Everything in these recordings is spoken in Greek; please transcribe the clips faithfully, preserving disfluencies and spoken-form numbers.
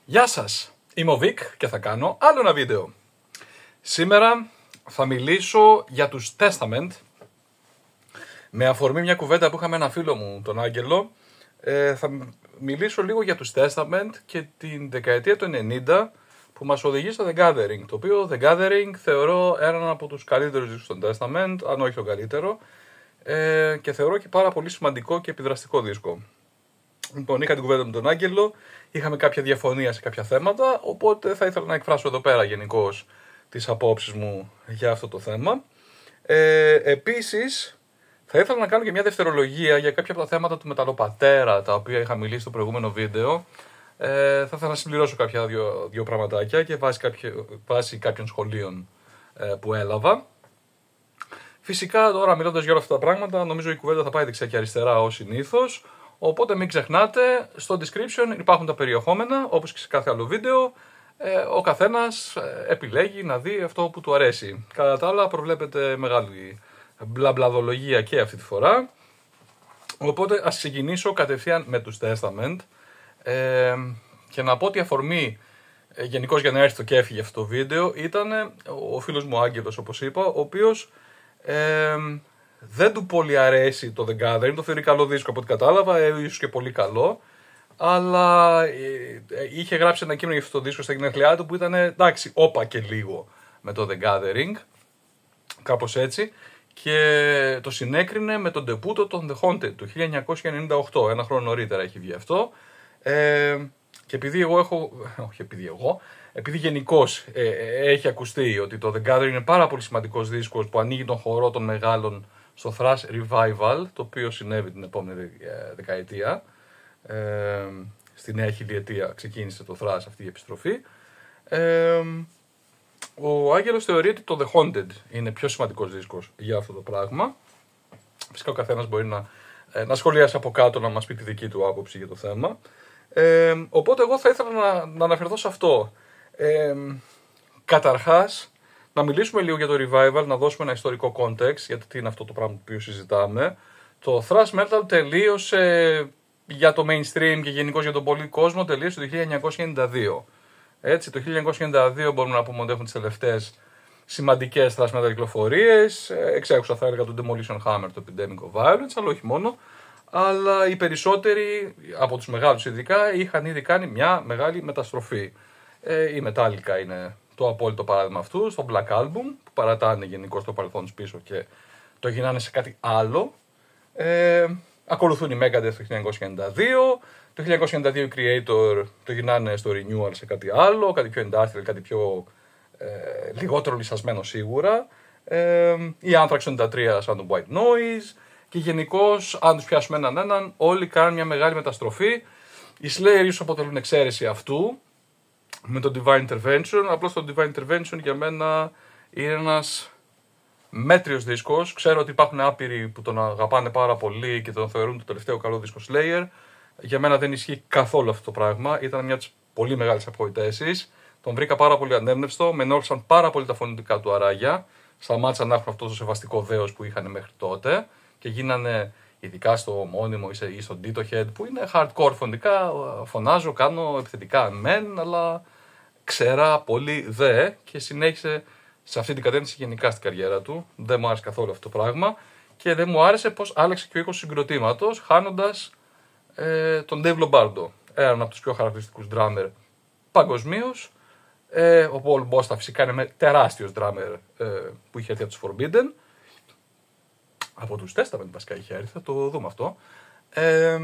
Γεια σας, είμαι ο Βικ και θα κάνω άλλο ένα βίντεο. Σήμερα θα μιλήσω για τους Testament με αφορμή μια κουβέντα που είχαμε ένα φίλο μου, τον Άγγελο. Ε, θα μιλήσω λίγο για τους Testament και την δεκαετία του ενενήντα που μας οδηγεί στο The Gathering, το οποίο The Gathering θεωρώ έναν από τους καλύτερους δίσκους των Testament, αν όχι τον καλύτερο, ε, και θεωρώ και πάρα πολύ σημαντικό και επιδραστικό δίσκο. Λοιπόν, είχα την κουβέντα με τον Άγγελο, είχαμε κάποια διαφωνία σε κάποια θέματα, οπότε θα ήθελα να εκφράσω εδώ πέρα γενικώς τις απόψεις μου για αυτό το θέμα. Ε, επίσης, θα ήθελα να κάνω και μια δευτερολογία για κάποια από τα θέματα του μεταλλοπατέρα, τα οποία είχα μιλήσει στο προηγούμενο βίντεο. Ε, θα ήθελα να συμπληρώσω κάποια δύο, δύο πραγματάκια και βάσει, κάποιο, βάσει κάποιων σχολείων ε, που έλαβα. Φυσικά, τώρα μιλώντας για όλα αυτά τα πράγματα, νομίζω η κουβέντα θα πάει δεξιά και αριστερά ως συνήθως. Οπότε μην ξεχνάτε, στο description υπάρχουν τα περιεχόμενα, όπως και σε κάθε άλλο βίντεο. Ε, ο καθένας επιλέγει να δει αυτό που του αρέσει. Κατά τα άλλα, προβλέπεται μεγάλη μπλαμπλαδολογία και αυτή τη φορά. Οπότε ας ξεκινήσω κατευθείαν με τους Testament. Ε, και να πω ότι η αφορμή ε, γενικώς για να έρθει το κέφι για αυτό το βίντεο ήταν ο φίλος μου Άγγελος, όπως είπα, ο οποίος ε, δεν του πολύ αρέσει το The Gathering, το θεωρεί καλό δίσκο από ό,τι κατάλαβα, ε, ίσως και πολύ καλό, αλλά ε, ε, είχε γράψει ένα κείμενο για αυτό το δίσκο στα γενέθλιά του που ήταν εντάξει, όπα και λίγο με το The Gathering, κάπως έτσι, και το συνέκρινε με τον ντεπούτο των The Haunted του χίλια εννιακόσια ενενήντα οκτώ, ένα χρόνο νωρίτερα έχει βγει αυτό. Ε, και επειδή εγώ έχω, όχι επειδή εγώ, επειδή γενικώς ε, έχει ακουστεί ότι το The Gathering είναι πάρα πολύ σημαντικός δίσκος που ανοίγει τον χορό των μεγάλων στο Thrash Revival, το οποίο συνέβη την επόμενη δεκαετία, ε, στη νέα χιλιετία ξεκίνησε το Thrash αυτή η επιστροφή. Ε, ο Άγγελος θεωρεί ότι το The Haunted είναι πιο σημαντικός δίσκος για αυτό το πράγμα. Φυσικά ο καθένας μπορεί να, να σχολιάσει από κάτω, να μας πει τη δική του άποψη για το θέμα. Ε, οπότε εγώ θα ήθελα να, να αναφερθώ σε αυτό. Ε, καταρχάς, να μιλήσουμε λίγο για το Revival, να δώσουμε ένα ιστορικό context, γιατί τι είναι αυτό το πράγμα που συζητάμε. Το Thrash Metal τελείωσε για το mainstream και γενικώς για τον πολύ κόσμο, τελείωσε το χίλια εννιακόσια ενενήντα δύο. Έτσι, το χίλια εννιακόσια ενενήντα δύο μπορούμε να πούμε ότι έχουν τις τελευταίες σημαντικές Thrash Metal κυκλοφορίες, εξέχουσα θα έλεγα το Demolition Hammer, το Epidemic of Violence, αλλά όχι μόνο. Αλλά οι περισσότεροι, από τους μεγάλους ειδικά, είχαν ήδη κάνει μια μεγάλη μεταστροφή. Ε, η Metallica είναι το απόλυτο παράδειγμα αυτού, στο Black Album, που παρατάνε γενικώς το παρελθόν πίσω και το γυρνάνε σε κάτι άλλο. Ε, ακολουθούν οι Megadeth το χίλια εννιακόσια ενενήντα δύο, το χίλια εννιακόσια ενενήντα δύο οι Creator το γυρνάνε στο Renewal σε κάτι άλλο, κάτι πιο industrial, κάτι πιο ε, λιγότερο λυσασμένο σίγουρα. Ε, οι Anthrax ενενήντα τρία σαν το White Noise. Και γενικώς, αν τους πιάσουμε έναν έναν, όλοι κάνουν μια μεγάλη μεταστροφή. Οι Slayer ίσως αποτελούν εξαίρεση αυτού, με το Divine Intervention. Απλώς το Divine Intervention για μένα είναι ένας μέτριος δίσκος. Ξέρω ότι υπάρχουν άπειροι που τον αγαπάνε πάρα πολύ και τον θεωρούν το τελευταίο καλό δίσκο Slayer. Για μένα δεν ισχύει καθόλου αυτό το πράγμα. Ήταν μια από τις πολύ μεγάλες απογοητεύσεις. Τον βρήκα πάρα πολύ ανέμνευστο, με ενόχλησαν πάρα πολύ τα φωνητικά του αράγια. Σταμάτησαν να έχουν αυτό το σεβαστικό δέος που είχαν μέχρι τότε. Και γίνανε ειδικά στο μόνιμο ή στο Ditto Head που είναι hardcore φωνητικά, φωνάζω, κάνω επιθετικά μεν, αλλά ξέρα πολύ δε και συνέχισε σε αυτή την κατεύθυνση γενικά στην καριέρα του. Δεν μου άρεσε καθόλου αυτό το πράγμα και δεν μου άρεσε πως άλλαξε και ο οίκος του συγκροτήματος χάνοντας ε, τον Dave Lombardo, έναν από τους πιο χαρακτηριστικούς drummer παγκοσμίως. Ε, ο Paul Bosta φυσικά είναι με τεράστιος drummer ε, που είχε έρθει από τους Forbidden. Από τους Testament βασικά είχε έρθει, θα το δούμε αυτό. Ε,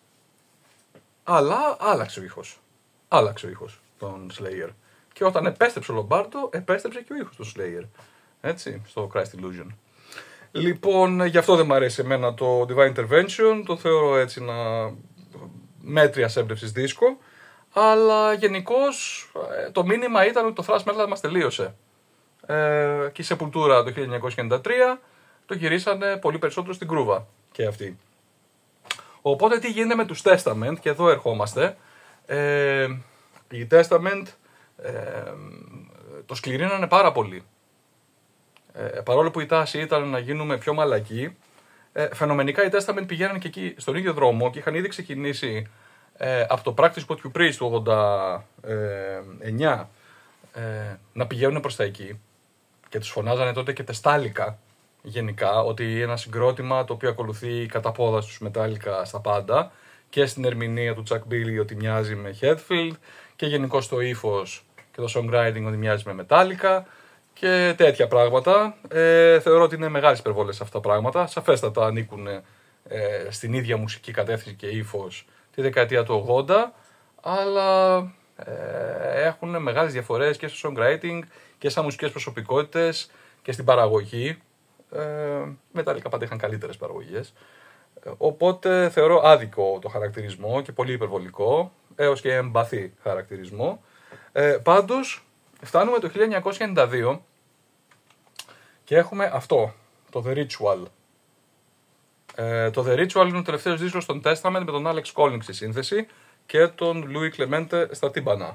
αλλά άλλαξε ο ήχος. Άλλαξε ο ήχος των Slayer. Και όταν επέστρεψε ο Λομπάρντο, επέστρεψε και ο ήχος του Slayer. Έτσι, στο Christ Illusion. Λοιπόν, γι' αυτό δεν μου αρέσει εμένα το Divine Intervention. Το θεωρώ έτσι ένα μέτριας έμπνευσης δίσκο. Αλλά γενικώς το μήνυμα ήταν ότι το Thrash Metal μας τελείωσε. Ε, και η Sepultura το χίλια εννιακόσια ενενήντα τρία το γυρίσανε πολύ περισσότερο στην κρούβα και αυτοί. Οπότε τι γίνεται με τους Testament, και εδώ ερχόμαστε. Ε, οι Testament ε, το σκληρύνανε πάρα πολύ. Ε, παρόλο που η τάση ήταν να γίνουμε πιο μαλακοί, ε, φαινομενικά οι Testament πηγαίνανε και εκεί στον ίδιο δρόμο και είχαν ήδη ξεκινήσει ε, από το Practice What You Preach του ογδόντα εννιά ε, να πηγαίνουν προς τα εκεί και τους φωνάζανε τότε και τεστάλικα γενικά, ότι ένα συγκρότημα το οποίο ακολουθεί κατά πόδα στους Metallica στα πάντα και στην ερμηνεία του Chuck Billy ότι μοιάζει με Hetfield και γενικώς το ύφος και το songwriting ότι μοιάζει με Metallica και τέτοια πράγματα. Ε, θεωρώ ότι είναι μεγάλες υπερβολές αυτά τα πράγματα. Σαφέστατα ανήκουν ε, στην ίδια μουσική κατεύθυνση και ύφος τη δεκαετία του ογδόντα, αλλά ε, έχουν μεγάλες διαφορές και στο songwriting και σαν μουσικές προσωπικότητες και στην παραγωγή. Ε, Metallica πάντα είχαν καλύτερες παραγωγές. Ε, οπότε θεωρώ άδικο το χαρακτηρισμό και πολύ υπερβολικό, έως και εμπαθή χαρακτηρισμό. Ε, πάντως, φτάνουμε το χίλια εννιακόσια ενενήντα δύο και έχουμε αυτό, το The Ritual. Ε, το The Ritual είναι ο τελευταίος δίσκος των Testament με τον Alex Colnick στη σύνθεση και τον Louis Clemente στα τύμπανα.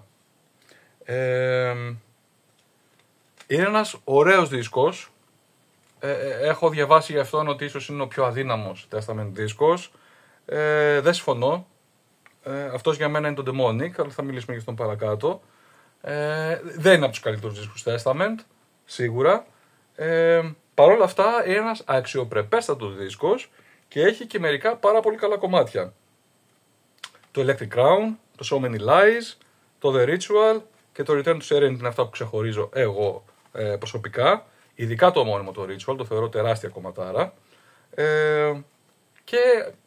Ε, είναι ένας ωραίος δίσκος. Ε, έχω διαβάσει για αυτόν ότι ίσως είναι ο πιο αδύναμος Testament δίσκος. Ε, δεν συμφωνώ. Ε, αυτός για μένα είναι το Demonic, αλλά θα μιλήσουμε για αυτόν παρακάτω. Ε, δεν είναι από τους καλύτερους δίσκους Testament, σίγουρα. Ε, Παρ' όλα αυτά είναι ένας αξιοπρεπέστατος δίσκος και έχει και μερικά πάρα πολύ καλά κομμάτια. Το Electric Crown, το So Many Lies, το The Ritual και το Return to Serenity είναι αυτά που ξεχωρίζω εγώ ε, προσωπικά. Ειδικά το ομώνυμο το Ritual, το θεωρώ τεράστια κομματάρα. Ε, και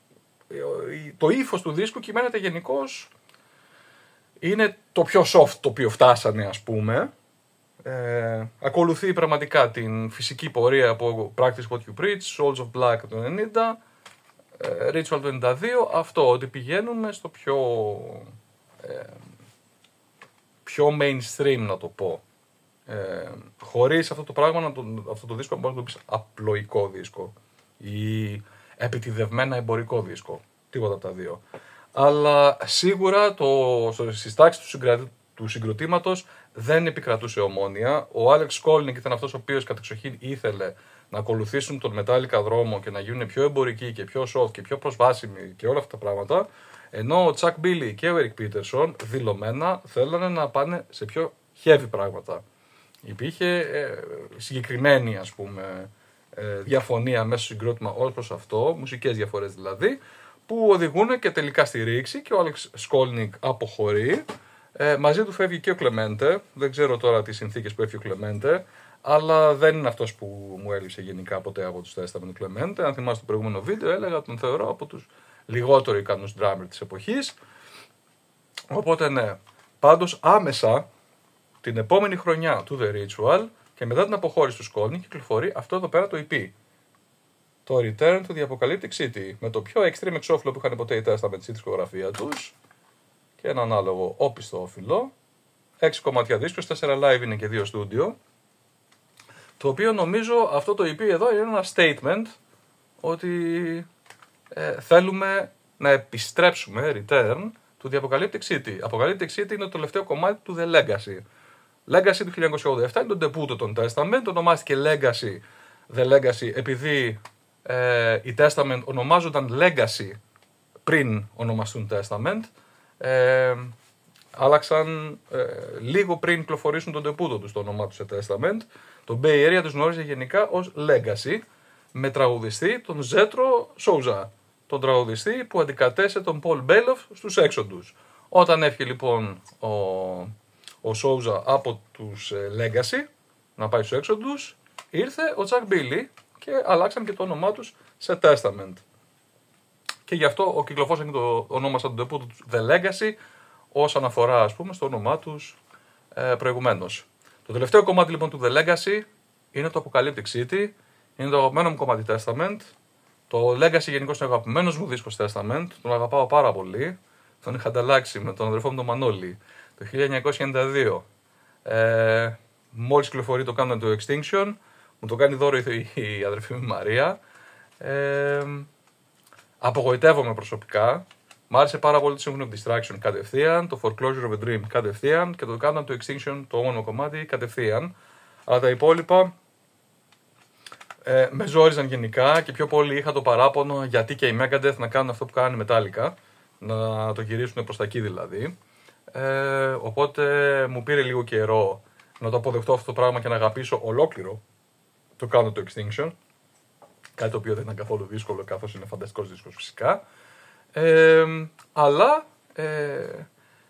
το ύφος του δίσκου κυμαίνεται γενικώς. Είναι το πιο soft το οποίο φτάσανε, ας πούμε. Ε, ακολουθεί πραγματικά την φυσική πορεία από Practice What You Preach, Souls of Black το ενενήντα, ε, Ritual το ενενήντα δύο. Αυτό, ότι πηγαίνουμε στο πιο, ε, πιο mainstream, να το πω. Ε, χωρίς αυτό το πράγμα, να το, αυτό το δίσκο μπορείς να το πεις απλοϊκό δίσκο ή επιτιδευμένα εμπορικό δίσκο. Τίποτα από τα δύο. Αλλά σίγουρα το, στις τάξεις του, συγκρα, του συγκροτήματος δεν επικρατούσε ομόνοια. Ο Alex Colnick ήταν αυτός ο οποίος κατεξοχήν ήθελε να ακολουθήσουν τον Metallica δρόμο και να γίνουν πιο εμπορικοί και πιο soft και πιο προσβάσιμοι και όλα αυτά τα πράγματα. Ενώ ο Chuck Billy και ο Eric Peterson δηλωμένα θέλανε να πάνε σε πιο heavy πράγματα. Υπήρχε ε, συγκεκριμένη, ας πούμε, ε, διαφωνία μέσα στο συγκρότημα ως προς αυτό, μουσικές διαφορές δηλαδή, που οδηγούν και τελικά στη ρήξη και ο Alex Colnick αποχωρεί. Ε, μαζί του φεύγει και ο Clemente, δεν ξέρω τώρα τις συνθήκες που έφυγε ο Clemente, αλλά δεν είναι αυτός που μου έλειψε γενικά ποτέ από τους Testament του Clemente. Αν θυμάστε το προηγούμενο βίντεο, έλεγα τον θεωρώ από τους λιγότερο ικανούς drummer της εποχής. Οπότε ναι, πάντως άμεσα την επόμενη χρονιά του The Ritual και μετά την αποχώρηση του Colnick κυκλοφορεί αυτό εδώ πέρα το ι πι. Το Return to the Apocalyptic City, με το πιο extreme εξώφυλλο που είχαν ποτέ οι Testament στη δισκογραφία τους και ένα ανάλογο όπιστο-όφυλλο. Έξι κομμάτια δίσκος, τέσσερα live είναι και δύο studio. Το οποίο νομίζω αυτό το ι πι εδώ είναι ένα statement ότι ε, θέλουμε να επιστρέψουμε, return, to the Apocalyptic City. Apocalyptic City είναι το τελευταίο κομμάτι του The Legacy. Legacy του χίλια εννιακόσια ογδόντα επτά είναι το ντεπούτο των Testament, ονομάστηκε Legacy, The Legacy, επειδή ε, οι Testament ονομάζονταν Legacy πριν ονομαστούν Testament. Ε, άλλαξαν ε, λίγο πριν κυκλοφορήσουν τον ντεπούτο τους το όνομά τους σε Testament. Το Bay Area τους γνώριζε γενικά ως Legacy, με τραγουδιστή τον Ζέτρο Σόουζα, τον τραγουδιστή που αντικατέστησε τον Paul Bailoff στους Exodus. Όταν έφυγε λοιπόν ο, ο Σόουζα από τους ε, Legacy να πάει στους Exodus, ήρθε ο Chuck Billy και αλλάξαν και το όνομά τους σε Testament. Και γι' αυτό ο κυκλοφόρησαν και το ονόμασαν τον ντεπούτο τους The Legacy, ως αναφορά, ας πούμε, στο όνομά τους ε, προηγουμένως. Το τελευταίο κομμάτι λοιπόν του The Legacy είναι το Apocalyptic City, είναι το αγαπημένο μου κομμάτι Testament. Το Legacy γενικώς είναι ο αγαπημένος μου δίσκος Testament, τον αγαπάω πάρα πολύ. Τον είχα ανταλλάξει με τον αδερφό μου τον Μανώλη το χίλια εννιακόσια ενενήντα δύο. Ε, μόλις κυκλοφορεί το Countdown to Extinction, μου το κάνει δώρο η, η αδερφή μου Μαρία. Ε, απογοητεύομαι προσωπικά. Μ' άρεσε πάρα πολύ το Symphony of Distraction κατευθείαν, το Foreclosure of a Dream κατευθείαν και το Countdown to Extinction, το όμορφο κομμάτι, κατευθείαν. Αλλά τα υπόλοιπα ε, με ζόριζαν γενικά και πιο πολύ είχα το παράπονο γιατί και οι Megadeth να κάνουν αυτό που κάνουν οι Metallica. να το γυρίσουν προς τα εκεί δηλαδή. Ε, οπότε μου πήρε λίγο καιρό να το αποδεχτώ αυτό το πράγμα και να αγαπήσω ολόκληρο το Countdown to Extinction. Κάτι το οποίο δεν ήταν καθόλου δύσκολο, καθώς είναι φανταστικός δίσκος φυσικά. Ε, αλλά ε, ε,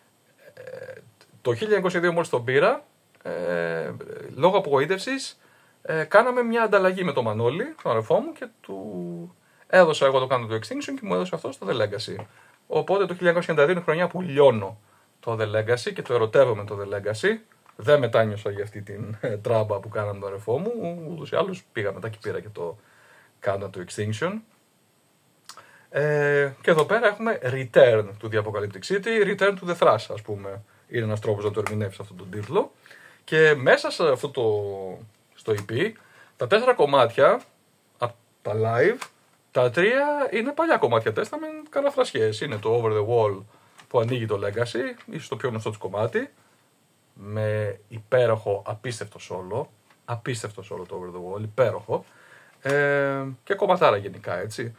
το χίλια εννιακόσια δύο μόλις τον πήρα, ε, λόγω απογοήτευσης, ε, κάναμε μια ανταλλαγή με τον Μανώλη, τον αδερφό μου, και του έδωσα εγώ το Countdown to Extinction και μου έδωσε αυτό το The Legacy. Οπότε το χίλια εννιακόσια ενενήντα δύο είναι η χρονιά που λιώνω το The Legacy και το ερωτεύομαι το The Legacy. Δεν μετάνιωσα για αυτή την ε, τράμπα που κάναμε τον αδερφό μου, ούτως ή άλλως πήγα μετά και πήρα και το Countdown to Extinction. Ε, και εδώ πέρα έχουμε Return to the Apocalyptic City, Return to the Thrash, ας πούμε. Είναι ένας τρόπος να το ερμηνεύσει αυτόν τον τίτλο. Και μέσα σε αυτό το, στο ι πι, τα τέσσερα κομμάτια, από τα live, τα τρία είναι παλιά κομμάτια Testament, καραφρασιές. Είναι το Over the Wall που ανοίγει το Legacy, ίσως το πιο γνωστό του κομμάτι, με υπέροχο, απίστευτο σόλο. Απίστευτο σόλο το Over the Wall, υπέροχο. Ε, και κομματάρα γενικά, έτσι.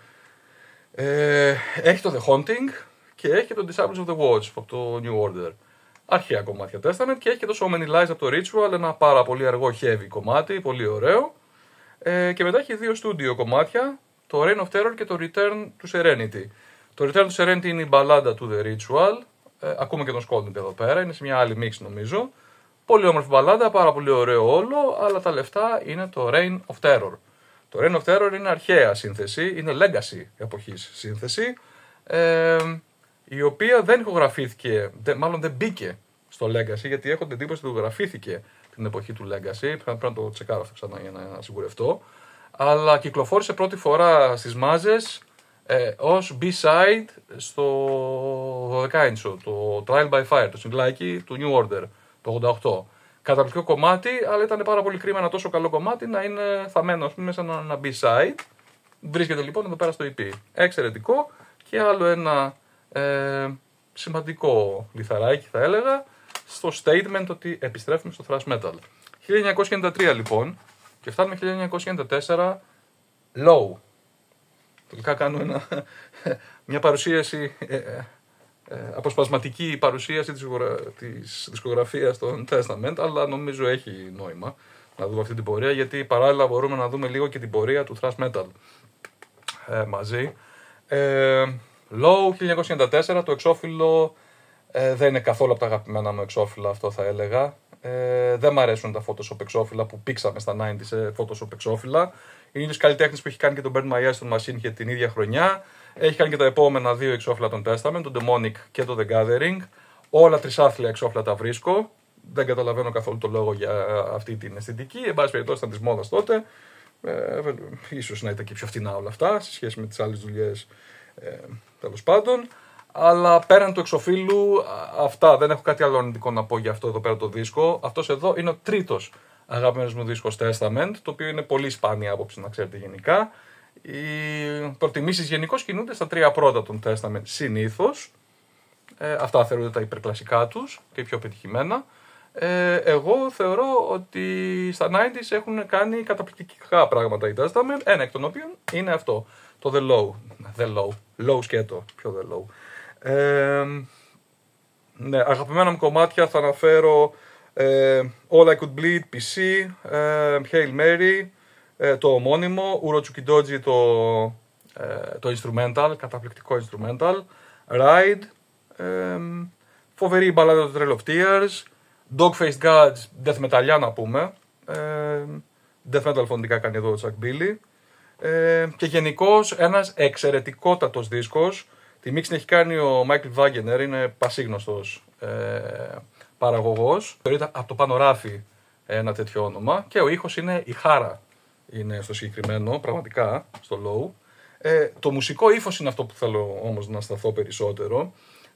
Ε, έχει το The Haunting και έχει και το Disciples of the Watch από το New Order. Αρχαία κομμάτια Testament και έχει και το So Many Lies από το Ritual, ένα πάρα πολύ αργό heavy κομμάτι, πολύ ωραίο. Ε, και μετά έχει δύο studio κομμάτια, το Reign of Terror και το Return to Serenity. Το Return to Serenity είναι η μπαλάντα του The Ritual, ε, ακούμε και τον Scolding εδώ πέρα, είναι σε μια άλλη mix νομίζω. Πολύ όμορφη μπαλάντα, πάρα πολύ ωραίο όλο, αλλά τα λεφτά είναι το Reign of Terror. Το Reign of Terror είναι αρχαία σύνθεση, είναι legacy εποχής σύνθεση, ε, η οποία δεν ηχογραφήθηκε, δε, μάλλον δεν μπήκε στο legacy, γιατί έχω την εντύπωση ότι ηχογραφήθηκε την εποχή του legacy, πρέπει να το τσεκάρω αυτό ξανά για να σιγουρευτώ, αλλά κυκλοφόρησε πρώτη φορά στις μάζες ε, ως B-side στο δώδεκα ίντσο, το Trial by Fire, το συγκλάκι του New Order, το ογδόντα οκτώ. Καταπληκτικό κομμάτι, αλλά ήταν πάρα πολύ κρίμα ένα τόσο καλό κομμάτι να είναι θαμμένο, ας πούμε, μέσα ένα, ένα B-side. Βρίσκεται λοιπόν εδώ πέρα στο ι πι. Εξαιρετικό και άλλο ένα ε, σημαντικό λιθαράκι θα έλεγα στο statement ότι επιστρέφουμε στο thrash metal. χίλια εννιακόσια ενενήντα τρία λοιπόν και φτάνουμε χίλια εννιακόσια ενενήντα τέσσερα Low. Τελικά κάνω ένα, μια παρουσίαση, ε, ε, ε, αποσπασματική παρουσίαση της, της δισκογραφίας των Testament, αλλά νομίζω έχει νόημα να δούμε αυτή την πορεία, γιατί παράλληλα μπορούμε να δούμε λίγο και την πορεία του thrash metal ε, μαζί. Ε, Low χίλια εννιακόσια ενενήντα τέσσερα, το εξώφυλλο ε, δεν είναι καθόλου από τα αγαπημένα μου εξώφυλλα, αυτό θα έλεγα. Ε, δεν μ' αρέσουν τα Photoshop εξώφυλλα που πήξαμε στα ενενήντα σε Photoshop εξώφυλλα. Είναι ο ίδιος καλλιτέχνης που έχει κάνει και τον Burn My Eyes στον Machine και την ίδια χρονιά. Έχει κάνει και τα επόμενα δύο εξώφυλλα των Testament, το Demonic και το The Gathering. Όλα τρισάθλια εξώφυλλα τα βρίσκω. Δεν καταλαβαίνω καθόλου το λόγο για αυτή την αισθητική. Εν πάση περιπτώσει ήταν της μόδας τότε. Ε, ίσως να ήταν και πιο φθηνά όλα αυτά σε σχέση με τις άλλες δουλειές. Ε, τέλος πάντων. Αλλά πέραν του εξωφύλλου, αυτά, δεν έχω κάτι άλλο αρνητικό να πω για αυτό εδώ πέρα το δίσκο. Αυτός εδώ είναι ο τρίτος αγαπημένος μου δίσκος Testament, το οποίο είναι πολύ σπάνια άποψη να ξέρετε γενικά. Οι προτιμήσεις γενικώς κινούνται στα τρία πρώτα των Testament συνήθως. Ε, αυτά θεωρούνται τα υπερκλασικά τους και πιο πετυχημένα. Ε, εγώ θεωρώ ότι στα ενενήντα έχουν κάνει καταπληκτικά πράγματα οι Testament, ένα εκ των οποίων είναι αυτό, το The Low. The Low, Low σκέτο, πιο The Low. Ε, ναι, αγαπημένα μου κομμάτια θα αναφέρω ε, All I Could Bleed, πι σι, ε, Hail Mary, ε, το ομώνυμο, Urochuki Doji, το, ε, το instrumental, καταπληκτικό instrumental, Ride, ε, φοβερή μπαλάδα του Trail of Tears, Dog-Faced Gods, death metal να πούμε, ε, death metal φωνητικά κάνει εδώ ο Chuck Billy, ε, και γενικώς ένας εξαιρετικότατος δίσκος. Τη μίξη έχει κάνει ο Michael Wagener, είναι πασίγνωστος ε, παραγωγός. Θεωρείται από το Πανοράφι ένα τέτοιο όνομα και ο ήχος είναι η χάρα, είναι στο συγκεκριμένο, πραγματικά, στο Low. Ε, το μουσικό ύφος είναι αυτό που θέλω όμως να σταθώ περισσότερο,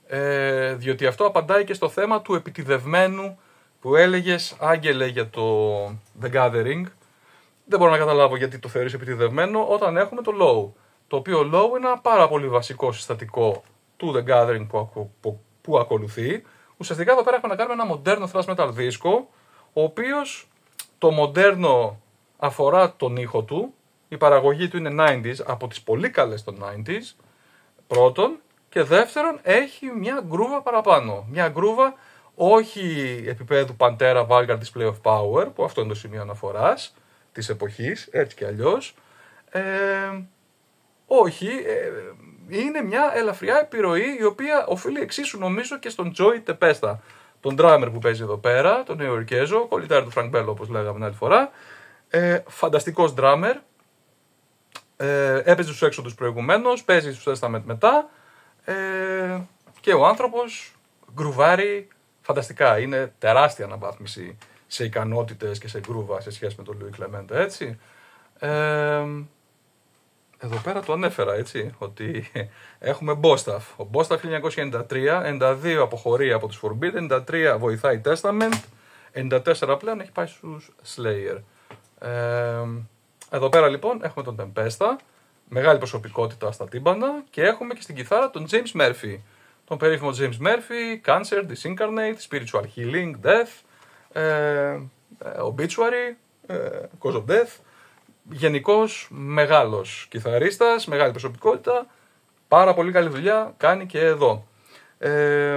ε, διότι αυτό απαντάει και στο θέμα του επιτηδευμένου που έλεγες, Άγγελε, για το The Gathering. Δεν μπορώ να καταλάβω γιατί το θεωρείς επιτηδευμένο όταν έχουμε το Low. Το οποίο Low είναι ένα πάρα πολύ βασικό συστατικό του The Gathering που, που, που, που ακολουθεί. Ουσιαστικά εδώ πέρα έχουμε να κάνουμε ένα μοντέρνο thrash metal δίσκο, ο οποίος το μοντέρνο αφορά τον ήχο του, η παραγωγή του είναι ενενήντα από τις πολύ καλές των ενενήντα πρώτον, Και δεύτερον, έχει μια γκρούβα παραπάνω. Μια γκρούβα όχι επίπεδου Pantera Vanguard Display of Power, που αυτό είναι το σημείο αναφοράς της εποχής, έτσι κι αλλιώς. Ε, όχι, ε, είναι μια ελαφριά επιρροή η οποία οφείλει εξίσου νομίζω και στον Joey Tempesta, τον drummer που παίζει εδώ πέρα, τον Νεοϊορκέζο, κολλητάρι του Frank Bello όπως λέγαμε την άλλη φορά. Ε, φανταστικός drummer, ε, έπαιζε στους έξοδους προηγουμένως, παίζει στους Testament μετά ε, και ο άνθρωπος γκρουβάρει φανταστικά. Είναι τεράστια αναβάθμιση σε ικανότητες και σε γκρούβα σε σχέση με τον Louis Clemente, έτσι. Ε, εδώ πέρα το ανέφερα, έτσι, ότι έχουμε Bostaph. Ο Bostaph χίλια εννιακόσια ενενήντα τρία, ενενήντα δύο αποχωρεί από τους Forbidden, ενενήντα τρία βοηθάει Testament, ενενήντα τέσσερα πλέον έχει πάει στους Slayer. Ε, εδώ πέρα λοιπόν έχουμε τον Tempesta, μεγάλη προσωπικότητα στα τύμπανα και έχουμε και στην κιθάρα τον James Murphy. Τον περίφημο James Murphy, Cancer, Disincarnate, Spiritual Healing, Death, ε, Obituary, ε, Cause of Death. Γενικώς μεγάλος κιθαρίστας, μεγάλη προσωπικότητα, πάρα πολύ καλή δουλειά κάνει και εδώ. Ε,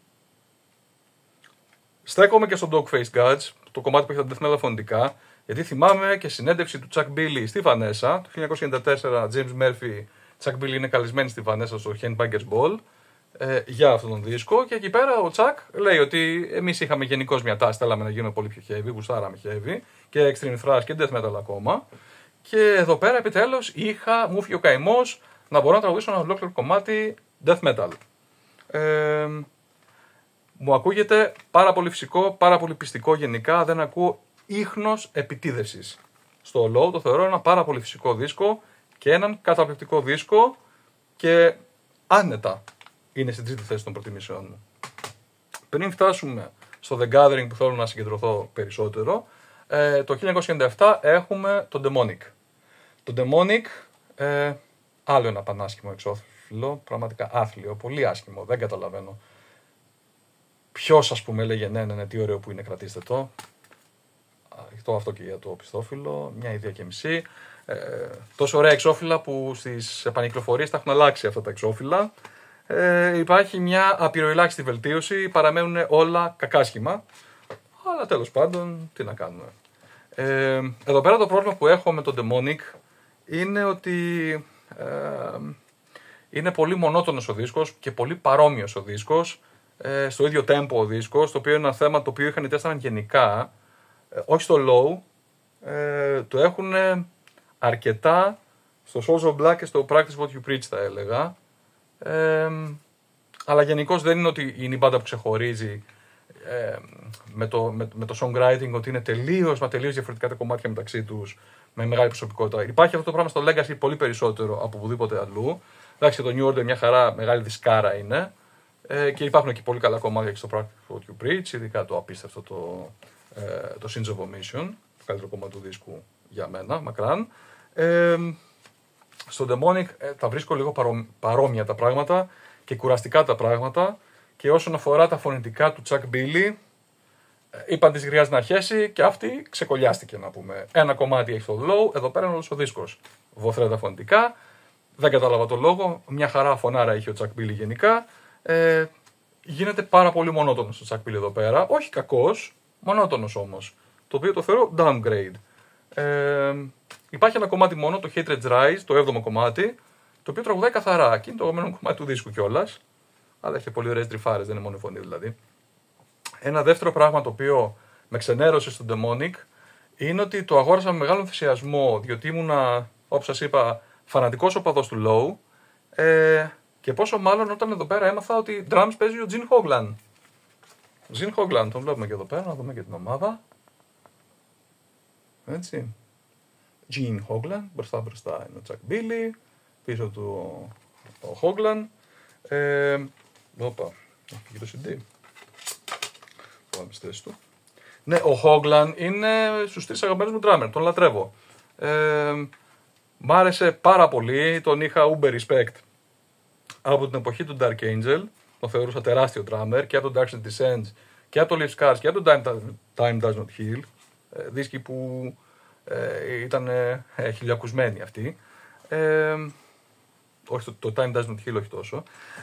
στέκομαι και στο Dogface Gods, το κομμάτι που έχει τα death metal φωνητικά, γιατί θυμάμαι και συνέντευξη του Chuck Billy στη Βανέσα, το χίλια εννιακόσια ενενήντα τέσσερα James Murphy, Chuck Billy είναι καλεσμένοι στη Βανέσα στο Handbangers Ball ε, για αυτόν τον δίσκο και εκεί πέρα ο Chuck λέει ότι εμείς είχαμε γενικώς μια τάση, θέλαμε να γίνουμε πολύ πιο heavy, γουστάραμε heavy και extreme thrash και death metal ακόμα. Και εδώ πέρα επιτέλους είχα, μου φύγει ο καημός να μπορώ να τραγουδήσω ένα ολόκληρο κομμάτι death metal. Ε, μου ακούγεται πάρα πολύ φυσικό, πάρα πολύ πιστικό γενικά, δεν ακούω ίχνος επιτίδευσης. Στο low το θεωρώ ένα πάρα πολύ φυσικό δίσκο και έναν καταπληκτικό δίσκο και άνετα είναι στην τρίτη θέση των προτιμήσεων μου. Πριν φτάσουμε στο The Gathering που θέλω να συγκεντρωθώ περισσότερο, ε, το χίλια εννιακόσια ενενήντα επτά έχουμε το Demonic. Το Demonic, ε, άλλο ένα πανάσχημο εξώφυλλο, πραγματικά άθλιο, πολύ άσχημο, δεν καταλαβαίνω. Ποιος ας πούμε λέγε ναι, ναι, ναι, τι ωραίο που είναι, κρατήστε το. Αυτό, αυτό και για το πιστόφυλλο, μια ιδέα και μισή. Ε, τόσο ωραία εξώφυλλα που στις επανυκλοφορίες τα έχουν αλλάξει αυτά τα εξώφυλλα. Ε, υπάρχει μια απειροελάχιστη βελτίωση, παραμένουν όλα κακάσχημα. Αλλά τέλος πάντων, τι να κάνουμε. Ε, εδώ πέρα το πρόβλημα που έχω με το Demonic είναι ότι ε, είναι πολύ μονότονος ο δίσκος και πολύ παρόμοιος ο δίσκος, ε, στο ίδιο tempo ο δίσκος, το οποίο είναι ένα θέμα το οποίο είχαν οι Testament γενικά, ε, όχι στο low, ε, το έχουν αρκετά στο Souls of Black και στο Practice What You Preach θα έλεγα, ε, αλλά γενικώς δεν είναι ότι είναι η μπάντα που ξεχωρίζει ε, με, το, με, με το songwriting, ότι είναι τελείως, μα τελείως διαφορετικά τα κομμάτια μεταξύ τους, με μεγάλη προσωπικότητα. Υπάρχει αυτό το πράγμα στο Legacy πολύ περισσότερο από οπουδήποτε αλλού. Εντάξει, το New Order μια χαρά, μεγάλη δισκάρα είναι. Ε, και υπάρχουν και πολύ καλά κομμάτια και στο Practice What You Preach, ειδικά το απίστευτο το, ε, το Sins of Omission, το καλύτερο κομμάτι του δίσκου για μένα, μακράν. Ε, στο Demonic ε, τα βρίσκω λίγο παρό, παρόμοια τα πράγματα και κουραστικά τα πράγματα. Και όσον αφορά τα φωνητικά του Chuck Billy, είπαν της χρειάζεται να αρχίσει και αυτή ξεκολλιάστηκε να πούμε. Ένα κομμάτι έχει το low, εδώ πέρα είναι όλος ο δίσκος. Βοθρέ τα φωνητικά, δεν κατάλαβα το λόγο, μια χαρά φωνάρα είχε ο Chuck Billy γενικά. Ε, γίνεται πάρα πολύ μονότονος ο Chuck Billy εδώ πέρα, όχι κακός, μονότονος όμως, το οποίο το θεωρώ downgrade. Ε, υπάρχει ένα κομμάτι μόνο, το Hatred Rise, το έβδομο κομμάτι, το οποίο τραγουδάει καθαρά και είναι το αγαπημένο κομμάτι του δίσκου κιόλας. Αλλά έχει πολύ ωραίες τρυφάρες, δεν είναι μόνο η φωνή δηλαδή. Ένα δεύτερο πράγμα το οποίο με ξενέρωσε στο Demonic είναι ότι το αγόρασα με μεγάλο ενθουσιασμό, διότι ήμουνα, όπως σας είπα, φανατικός οπαδός του Low. Ε, και πόσο μάλλον όταν εδώ πέρα έμαθα ότι drums παίζει ο Gene Hoglan. Gene Hoglan, τον βλέπουμε και εδώ πέρα, να δούμε και την ομάδα. Έτσι. Gene Hoglan, μπροστά μπροστά είναι ο Chuck Billy, πίσω του ο Hoglan. Ε, όπα, έχει και το σι ντι. Πάμε στη θέση του. Ναι, ο Hoglan είναι στους τρεις αγαπημένους μου drummer, τον λατρεύω. Ε, μ' άρεσε πάρα πολύ, τον είχα uber respect από την εποχή του Dark Angel, τον θεωρούσα τεράστιο drummer και από το Dark Side Descends και από το Leaf Scars και από το Time, Time Does Not Heal, ε, δίσκοι που ε, ήταν ε, χιλιακουσμένοι αυτοί. Ε, όχι το, το Time Does Not Heal, όχι τόσο,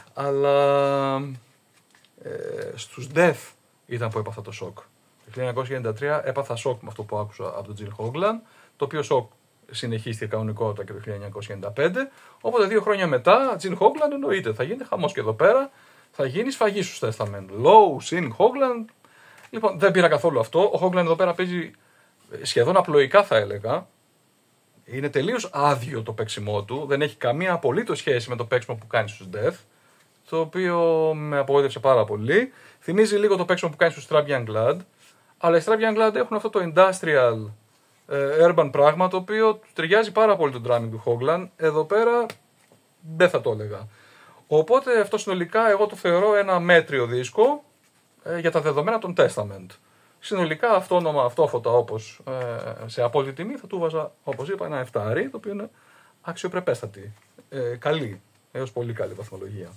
αλλά ε, στους Death ήταν που έπαθα το σοκ. Το χίλια εννιακόσια ενενήντα τρία έπαθα σοκ με αυτό που άκουσα από τον Gene Hoglan, το οποίο σοκ συνεχίστηκε κανονικότητα και το χίλια εννιακόσια ενενήντα πέντε, οπότε δύο χρόνια μετά, Gene Hoglan εννοείται, θα γίνει χαμός και εδώ πέρα, θα γίνει σφαγή στο Testament. Low, Gene Hoglan. Λοιπόν, δεν πήρα καθόλου αυτό. Ο Hoglan εδώ πέρα παίζει σχεδόν απλοϊκά, θα έλεγα. Είναι τελείως άδειο το παίξιμό του. Δεν έχει καμία απολύτως σχέση με το παίξιμο που κάνει στους Death. Το οποίο με απογοήτευσε πάρα πολύ. Θυμίζει λίγο το παίξιμο που κάνει στους Trap Young Blood. Αλλά οι Trap Young Blood έχουν αυτό το industrial ε, urban πράγμα, το οποίο του ταιριάζει πάρα πολύ το drumming του Hoglan. Εδώ πέρα δεν θα το έλεγα. Οπότε αυτό συνολικά εγώ το θεωρώ ένα μέτριο δίσκο ε, για τα δεδομένα των Testament. Συνολικά αυτόνομα, αυτόφωτα όπως ε, σε απόλυτη τιμή θα του βάζα, όπως είπα, ένα εφτάρι, το οποίο είναι αξιοπρεπέστατη, ε, καλή, έως πολύ καλή βαθμολογία.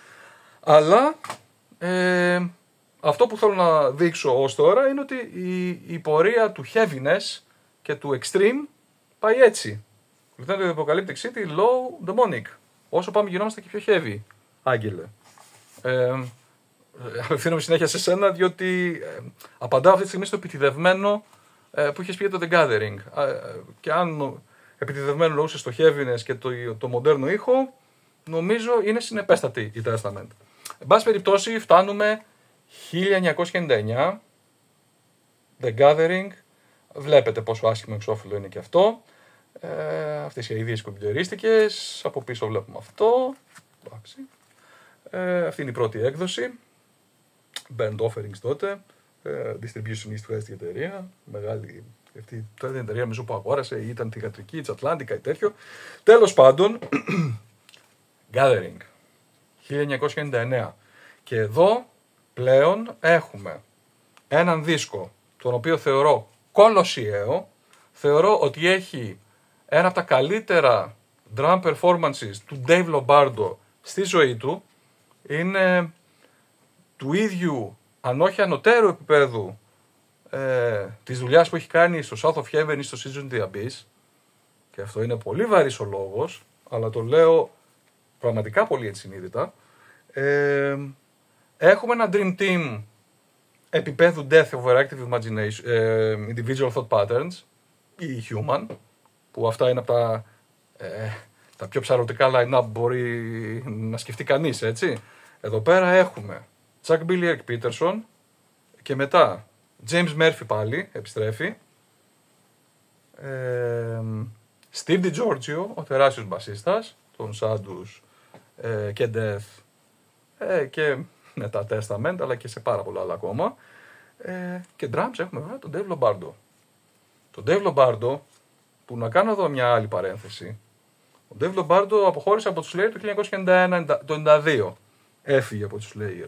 Αλλά ε, αυτό που θέλω να δείξω ως τώρα είναι ότι η, η πορεία του heaviness και του extreme πάει έτσι. Βλέπετε το Apocalyptic City, low, demonic. Όσο πάμε γινόμαστε και πιο heavy, άγγελε. Ε, Απευθύνομαι συνέχεια σε σένα, διότι ε, απαντάω αυτή τη στιγμή στο επιτιδευμένο ε, που είχες πει για το The Gathering. Ε, και αν επιτιδευμένο νοούσε στο heaviness και το, το μοντέρνο ήχο, νομίζω είναι συνεπέστατη η Testament. Εν πάση περιπτώσει, φτάνουμε χίλια εννιακόσια ενενήντα εννιά, The Gathering. Βλέπετε πόσο άσχημο εξώφυλλο είναι και αυτό. Ε, αυτές οι ιδέες κομπιουτερίστικες. Από πίσω βλέπουμε αυτό. Εντάξει. Ε, αυτή είναι η πρώτη έκδοση. Band Offerings τότε. Ε, Distribution East West η εταιρεία. Μεγάλη. Αυτή τότε η εταιρεία νομίζω που αγόρασε ή ήταν θηγατρική, η Atlantic, κάτι τέτοιο. Τέλος πάντων, Gathering χίλια εννιακόσια ενενήντα εννέα. Και εδώ πλέον έχουμε έναν δίσκο τον οποίο θεωρώ κολοσιαίο. Θεωρώ ότι έχει ένα από τα καλύτερα drum performances του Dave Lombardo στη ζωή του. Είναι του ίδιου, αν όχι ανωτέρου επίπεδου, ε, της δουλειάς που έχει κάνει στο South of Heaven ή στο Season of the Abyss. Και αυτό είναι πολύ βαρύς ο λόγος, αλλά το λέω πραγματικά πολύ έτσι συνείδητα. Ε, έχουμε ένα Dream Team επίπεδου Death Overactive Imagination, ε, Individual Thought Patterns ή Human, που αυτά είναι από τα, ε, τα πιο ψαρωτικά line-up που μπορεί να σκεφτεί κανείς, έτσι. Εδώ πέρα έχουμε Chuck Billy Eric Peterson και μετά James Murphy πάλι, επιστρέφει. Ε, Steve DiGiorgio, ο τεράστιος μπασίστας, των Sadus ε, και Death ε, και μετά Testament, αλλά και σε πάρα πολλά άλλα ακόμα. Ε, και drums έχουμε βέβαια τον Dave Lombardo. Τον Dave Lombardo, που να κάνω εδώ μια άλλη παρένθεση, ο Dave Lombardo αποχώρησε από τους Slayer το χίλια εννιακόσια ενενήντα ένα, το ενενήντα δύο. Έφυγε από τους Slayer.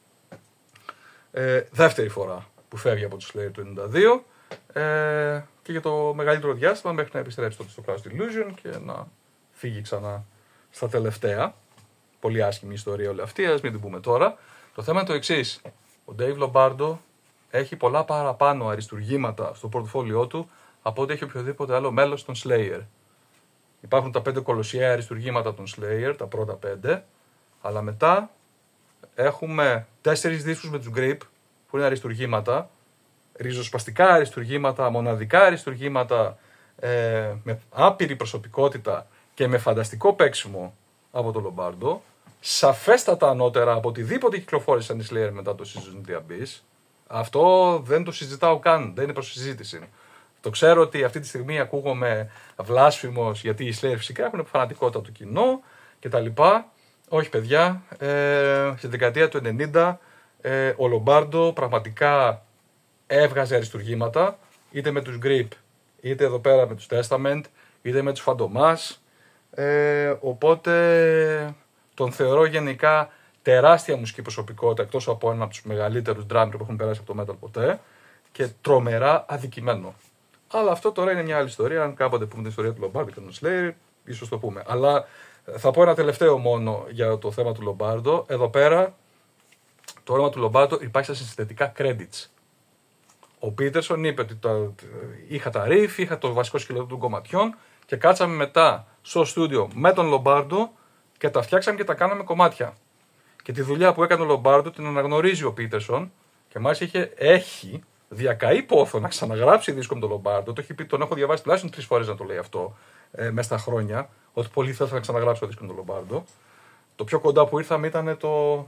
Ε, δεύτερη φορά που φεύγει από τους Slayer το ενενήντα δύο ε, και για το μεγαλύτερο διάστημα μέχρι να επιστρέψει τότε στο Crash Illusion και να φύγει ξανά στα τελευταία. Πολύ άσχημη ιστορία όλη αυτή, ας μην την πούμε τώρα. Το θέμα είναι το εξής. Ο Dave Lombardo έχει πολλά παραπάνω αριστουργήματα στο πορτοφόλιό του από ό,τι έχει οποιοδήποτε άλλο μέλος των Slayer. Υπάρχουν τα πέντε κολοσιαία αριστουργήματα των Slayer, τα πρώτα πέντε, αλλά μετά έχουμε τέσσερις δίσκους με τους Grip, που είναι αριστουργήματα, ριζοσπαστικά αριστουργήματα, μοναδικά αριστουργήματα, ε, με άπειρη προσωπικότητα και με φανταστικό παίξιμο από τον Lombardo, σαφέστατα ανώτερα από οτιδήποτε κυκλοφόρησαν οι Slayer μετά το Season of the Abyss. Αυτό δεν το συζητάω καν, δεν είναι προς συζήτηση. Το ξέρω ότι αυτή τη στιγμή ακούγομαι βλάσφημος, γιατί οι Slayer φυσικά έχουν φανατικότητα του κοινό κτλ. Όχι παιδιά, ε, στη δεκαετία του ενενήντα ε, ο Lombardo πραγματικά έβγαζε αριστουργήματα, είτε με τους Grip, είτε εδώ πέρα με τους Testament, είτε με τους Fantomas. Ε, οπότε τον θεωρώ γενικά τεράστια μουσική προσωπικότητα, εκτός από ένα από τους μεγαλύτερους drummer που έχουν περάσει από το metal ποτέ, και τρομερά αδικημένο. Αλλά αυτό τώρα είναι μια άλλη ιστορία. Αν κάποτε πούμε την ιστορία του Lombardo και των Slayer, ίσως το πούμε. Αλλά θα πω ένα τελευταίο μόνο για το θέμα του Lombardo. Εδώ πέρα, το όνομα του Lombardo υπάρχει στα συνθετικά credits. Ο Peterson είπε ότι το, είχα τα riff, είχα το βασικό σκελετό των κομματιών και κάτσαμε μετά στο στούντιο με τον Lombardo και τα φτιάξαμε και τα κάναμε κομμάτια. Και τη δουλειά που έκανε ο Λομπάρντο την αναγνωρίζει ο Πίτερσον και μάλιστα είχε, έχει διακαεί πόθο να ξαναγράψει δίσκο με τον Λομπάρντο. Το έχει πει, τον έχω διαβάσει τουλάχιστον τρεις φορές να το λέει αυτό ε, μέσα στα χρόνια. Ότι πολύ θέλει να ξαναγράψει το δίσκο με τον Λομπάρντο. Το πιο κοντά που ήρθαμε ήταν το,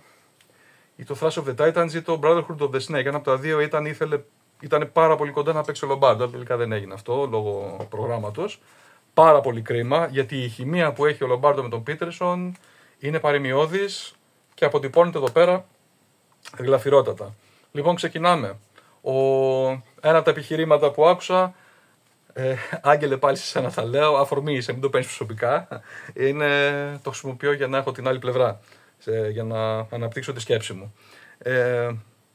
ή το Thrash of the Titans ή το Brotherhood of the Snake. Ένα από τα δύο ήταν, ήθελε, ήταν πάρα πολύ κοντά να παίξει ο Λομπάρντο. Αλλά τελικά δεν έγινε αυτό λόγω προγράμματος. Πάρα πολύ κρίμα γιατί η χημεία που έχει ο Λομπάρντο με τον Πίτερσον είναι παρημιώδης και αποτυπώνεται εδώ πέρα γλαφυρότατα. Λοιπόν, ξεκινάμε. Ο... Ένα από τα επιχειρήματα που άκουσα, ε, Άγγελε, πάλι σε σένα θα λέω, αφορμή είσαι, μην το παίρνεις προσωπικά, είναι, το χρησιμοποιώ για να έχω την άλλη πλευρά, σε, για να αναπτύξω τη σκέψη μου. Ε,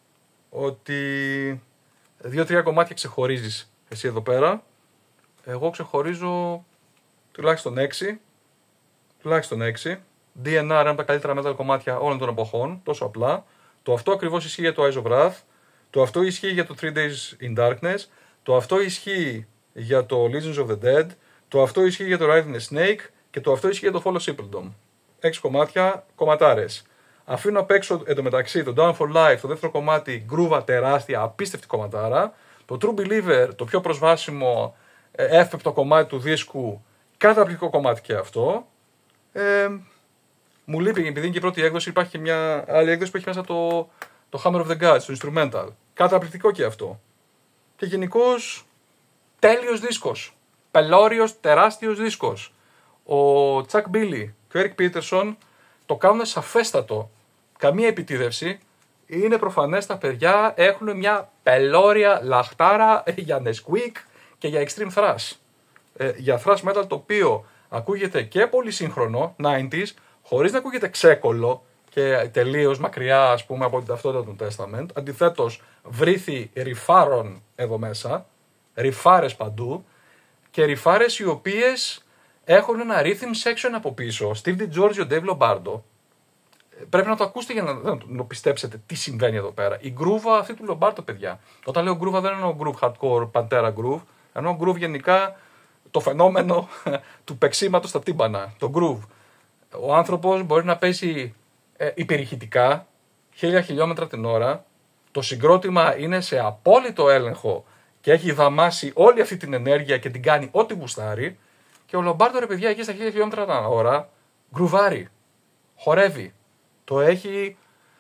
ότι δύο-τρία κομμάτια ξεχωρίζεις εσύ εδώ πέρα, εγώ ξεχωρίζω τουλάχιστον έξι, τουλάχιστον έξι, ντι εν αρ είναι από τα καλύτερα metal κομμάτια όλων των εποχών, τόσο απλά. Το αυτό ακριβώς ισχύει για το Eyes of Wrath, το αυτό ισχύει για το Three Days in Darkness, το αυτό ισχύει για το Legions of the Dead, το αυτό ισχύει για το Ride in the Snake και το αυτό ισχύει για το Fall of Sippeldom. Έξι κομμάτια, κομματάρες. Αφήνω απ' έξω εντωμεταξύ το Down for Life, το δεύτερο κομμάτι, γκρούβα τεράστια, απίστευτη κομματάρα. Το True Believer, το πιο προσβάσιμο, εύπεπτο κομμάτι του δίσκου, καταπληκτικό κομμάτι και αυτό. Ε, μου λείπει, επειδή είναι και η πρώτη έκδοση, υπάρχει και μια άλλη έκδοση που έχει μέσα το, το Hammer of the Gods, το instrumental. Καταπληκτικό και αυτό. Και γενικώς τέλειος δίσκος. Πελώριος, τεράστιος δίσκος. Ο Chuck Billy και ο Eric Peterson το κάνουν σαφέστατο. Καμία επιτίδευση. Είναι προφανές τα παιδιά έχουν μια πελώρια λαχτάρα για Nesquik και για Extreme Thrash. Ε, για Thrash Metal το οποίο ακούγεται και πολύ σύγχρονο, ενενήντα, χωρίς να ακούγεται ξέκολο και τελείως μακριά, ας πούμε, από την ταυτότητα του Testament. Αντιθέτως, βρήθη ριφάρων εδώ μέσα, ριφάρες παντού και ριφάρες οι οποίες έχουν ένα rhythm section από πίσω. Steve DiGiorgio, Dave Lombardo. Πρέπει να το ακούσετε για να, να το πιστέψετε τι συμβαίνει εδώ πέρα. Η γκρούβα αυτή του Lombardo, παιδιά. Όταν λέω γκρούβα δεν εννοώ groove hardcore, Pantera groove. Εννοώ groove γενικά το φαινόμενο του παίξήματος στα τύμπανα. Το groove. Ο άνθρωπος μπορεί να παίζει ε, υπερηχητικά, χίλια χιλιόμετρα την ώρα. Το συγκρότημα είναι σε απόλυτο έλεγχο και έχει δαμάσει όλη αυτή την ενέργεια και την κάνει ό,τι γουστάρει. Και ο Λομπάρντο, ρε παιδιά, εκεί στα χίλια χιλιόμετρα την ώρα, γκρουβάρει, χορεύει. Το έχει.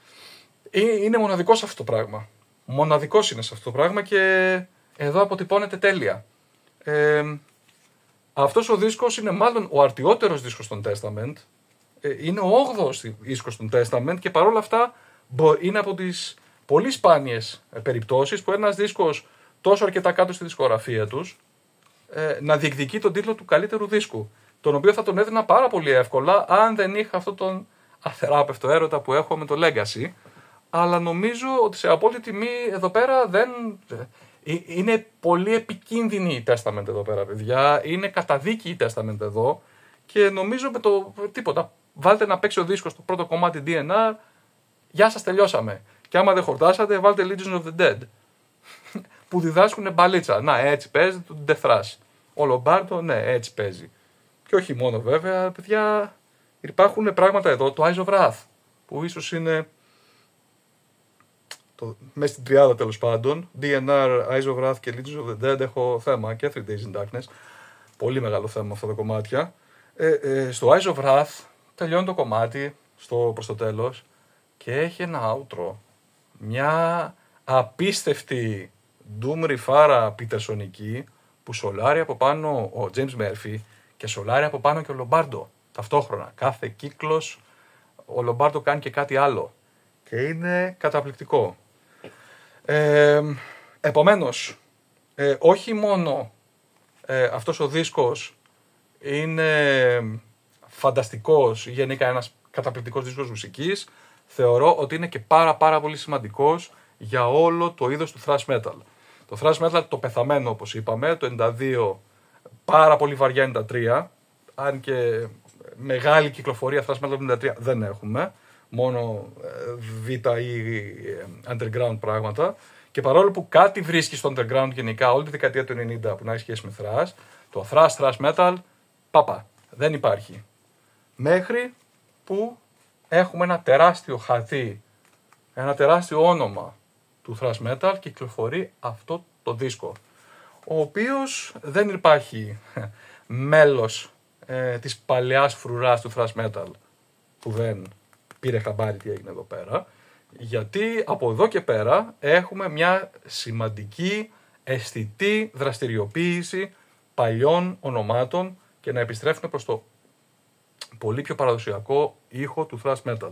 Είναι μοναδικός σε αυτό το πράγμα. Μοναδικός είναι σε αυτό το πράγμα και εδώ αποτυπώνεται τέλεια. Ε, αυτός ο δίσκος είναι μάλλον ο αρτιότερος δίσκος των Testament. Είναι ο όγδοος δίσκος των Testament και παρόλα αυτά είναι από τις πολύ σπάνιες περιπτώσεις που ένας δίσκος τόσο αρκετά κάτω στη δισκογραφία τους να διεκδικεί τον τίτλο του καλύτερου δίσκου, τον οποίο θα τον έδινα πάρα πολύ εύκολα αν δεν είχα αυτόν τον αθεράπευτο έρωτα που έχω με το Legacy, αλλά νομίζω ότι σε απόλυτη τιμή εδώ πέρα δεν... Είναι πολύ επικίνδυνη η Testament εδώ πέρα, παιδιά. Είναι καταδίκη η Testament εδώ και νομίζω με το τίποτα. Βάλτε να παίξει ο δίσκος στο πρώτο κομμάτι ντι εν αρ, γεια σας, τελειώσαμε. Και άμα δεν χορτάσατε, βάλτε Legions of the Dead, που διδάσκουν μπαλίτσα. Να, έτσι παίζει το Death Thrash. Ο Λομπάρντο, ναι, έτσι παίζει. Και όχι μόνο βέβαια, παιδιά, υπάρχουν πράγματα εδώ, το Eyes of Wrath, που ίσως είναι το, μέσα στην τριάδα τέλος πάντων, ντι εν αρ, Eyes of Wrath και Legions of the Dead έχω θέμα και Three Days in Darkness, πολύ μεγάλο θέμα αυτά τα κομμάτια. Ε, ε, στο Eyes of Wrath τελειώνει το κομμάτι στο, προς το τέλος και έχει ένα outro, μια απίστευτη doom ριφάρα πίτερσονική που σολάρει από πάνω ο James Murphy και σολάρει από πάνω και ο Λομπάρντο ταυτόχρονα. Κάθε κύκλος ο Λομπάρντο κάνει και κάτι άλλο και είναι καταπληκτικό. Ε, επομένως, ε, όχι μόνο ε, αυτός ο δίσκος είναι φανταστικός, γενικά ένας καταπληκτικός δίσκος μουσικής, θεωρώ ότι είναι και πάρα πάρα πολύ σημαντικός για όλο το είδος του thrash metal. Το thrash metal το πεθαμένο, όπως είπαμε, το ενενήντα δύο, πάρα πολύ βαριά ενενήντα τρία, αν και μεγάλη κυκλοφορία thrash metal ενενήντα τρία δεν έχουμε, μόνο β' ή underground πράγματα. Και παρόλο που κάτι βρίσκει στο underground γενικά όλη τη δεκαετία του ενενήντα που να έχει σχέση με thrash, το thrash, thrash metal, πάπα, δεν υπάρχει. Μέχρι που έχουμε ένα τεράστιο χαρτί, ένα τεράστιο όνομα του thrash metal και κυκλοφορεί αυτό το δίσκο, ο οποίος δεν υπάρχει μέλος ε, της παλαιάς φρουράς του thrash metal που δεν πήρε χαμπάρι τι έγινε εδώ πέρα, γιατί από εδώ και πέρα έχουμε μια σημαντική αισθητή δραστηριοποίηση παλιών ονομάτων και να επιστρέφουμε προς το πολύ πιο παραδοσιακό ήχο του thrash metal.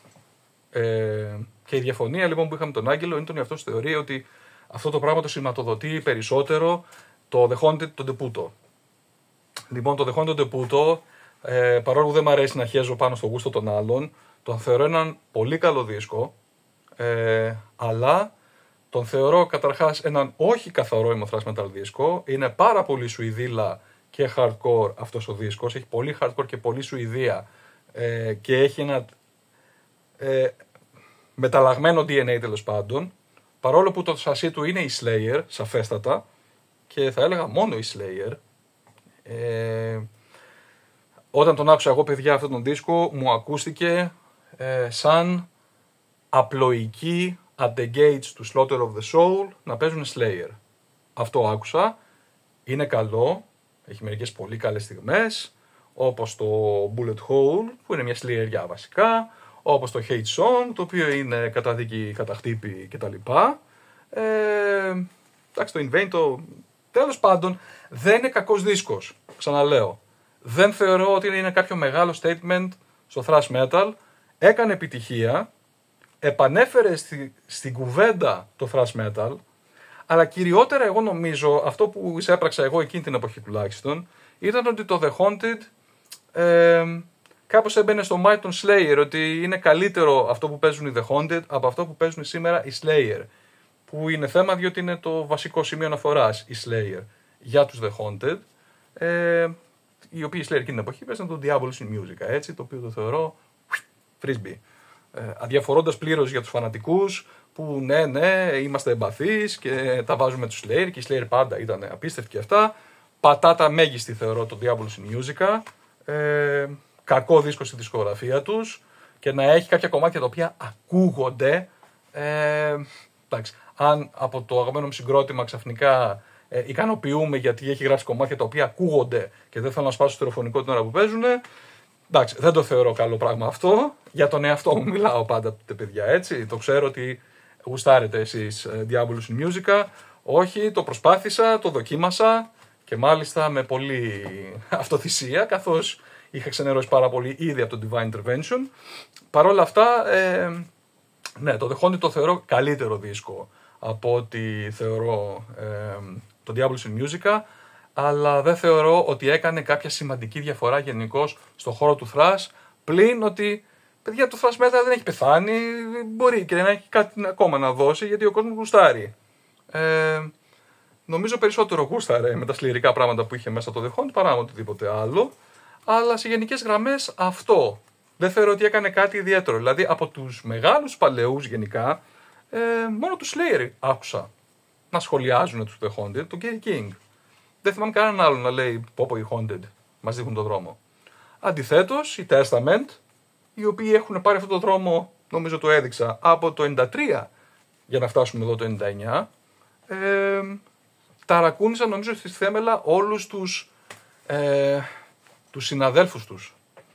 Ε, και η διαφωνία λοιπόν που είχαμε τον Άγγελο είναι τον εαυτός θεωρεί ότι αυτό το πράγμα το σηματοδοτεί περισσότερο το The Haunted, το Deputo. Λοιπόν, το The Haunted, το Deputo, ε, παρόλο που δεν μου αρέσει να χέζω πάνω στο γούστο των άλλων, τον θεωρώ έναν πολύ καλό δίσκο, ε, αλλά τον θεωρώ καταρχάς έναν όχι καθαρό emo thrash metal δίσκο. Είναι πάρα πολύ σουηδίλα και hardcore αυτός ο δίσκος, έχει πολύ hardcore και πολύ σουηδία ε, και έχει ένα ε, μεταλλαγμένο ντι εν έι τέλος πάντων, παρόλο που το σασί του είναι η Slayer, σαφέστατα, και θα έλεγα μόνο η Slayer. Ε, όταν τον άκουσα εγώ παιδιά αυτόν τον δίσκο μου ακούστηκε ε, σαν απλοϊκή at the gates του Slaughter of the Soul να παίζουν Slayer. Αυτό άκουσα, είναι καλό, έχει μερικές πολύ καλές στιγμές, όπως το Bullet Hole που είναι μια Slayer βασικά, όπως το Hate Song το οποίο είναι καταδίκη, καταχτύπη κτλ. Ε, εντάξει, το In Vain, το... τέλος πάντων δεν είναι κακός δίσκος, ξαναλέω. Δεν θεωρώ ότι είναι κάποιο μεγάλο statement στο thrash metal, έκανε επιτυχία, επανέφερε στη, στην κουβέντα το thrash metal, αλλά κυριότερα εγώ νομίζω, αυτό που εισέπραξα εγώ εκείνη την εποχή τουλάχιστον, ήταν ότι το The Haunted ε, κάπως έμπαινε στο mind των Slayer, ότι είναι καλύτερο αυτό που παίζουν οι The Haunted από αυτό που παίζουν σήμερα οι Slayer, που είναι θέμα διότι είναι το βασικό σημείο αναφοράς οι Slayer για τους The Haunted, ε, οι οποίοι Slayer εκείνη την εποχή παίζαν τον Diabolus in Musica, έτσι, το οποίο το θεωρώ frisbee. Ε, αδιαφορώντας πλήρως για τους φανατικούς που ναι, ναι, είμαστε εμπαθείς και τα βάζουμε τους Slayer και οι Slayer πάντα ήταν απίστευτοι και αυτά. Πατάτα μέγιστη θεωρώ το Diabolus in Musica, ε, κακό δίσκο στη δισκογραφία τους και να έχει κάποια κομμάτια τα οποία ακούγονται. Ε, εντάξει, αν από το αγαπημένο μου συγκρότημα ξαφνικά ε, ικανοποιούμε γιατί έχει γράψει κομμάτια τα οποία ακούγονται και δεν θέλω να σπάσω στερεοφωνικό την ώρα που παίζουν, εντάξει, δεν το θεωρώ καλό πράγμα αυτό. Για τον εαυτό μου μιλάω πάντα, παιδιά, έτσι. Το ξέρω ότι γουστάρετε εσείς Diabolus in Musica. Όχι, το προσπάθησα, το δοκίμασα και μάλιστα με πολύ αυτοθυσία, καθώς είχα ξενερώσει πάρα πολύ ήδη από το Divine Intervention. Παρ' όλα αυτά, ε, ναι, το The Haunted το θεωρώ καλύτερο δίσκο από ότι θεωρώ ε, το Diabolus in Musica, αλλά δεν θεωρώ ότι έκανε κάποια σημαντική διαφορά γενικώς στον χώρο του thrash, πλην ότι, παιδιά, το thrash metal δεν έχει πεθάνει, μπορεί και να έχει κάτι ακόμα να δώσει, γιατί ο κόσμος γουστάρει. Ε, νομίζω περισσότερο γούσταρε με τα σλιρικά πράγματα που είχε μέσα το The Haunted παρά με οτιδήποτε άλλο, αλλά σε γενικές γραμμές αυτό. Δεν θεωρώ ότι έκανε κάτι ιδιαίτερο, δηλαδή από τους μεγάλους παλαιούς γενικά, ε, μόνο τους Slayer άκουσα να σχολιάζουν τους The Haunted, τον Gary King. Δεν θυμάμαι κανέναν άλλο να λέει πω πω οι Haunted μας δείχνουν τον δρόμο. Αντιθέτως, οι Testament, οι οποίοι έχουν πάρει αυτόν τον δρόμο, νομίζω το έδειξα, από το ενενήντα τρία για να φτάσουμε εδώ το ενενήντα εννιά, ε, ταρακούνησαν νομίζω στη θέμελα όλους τους, ε, τους συναδέλφους τους,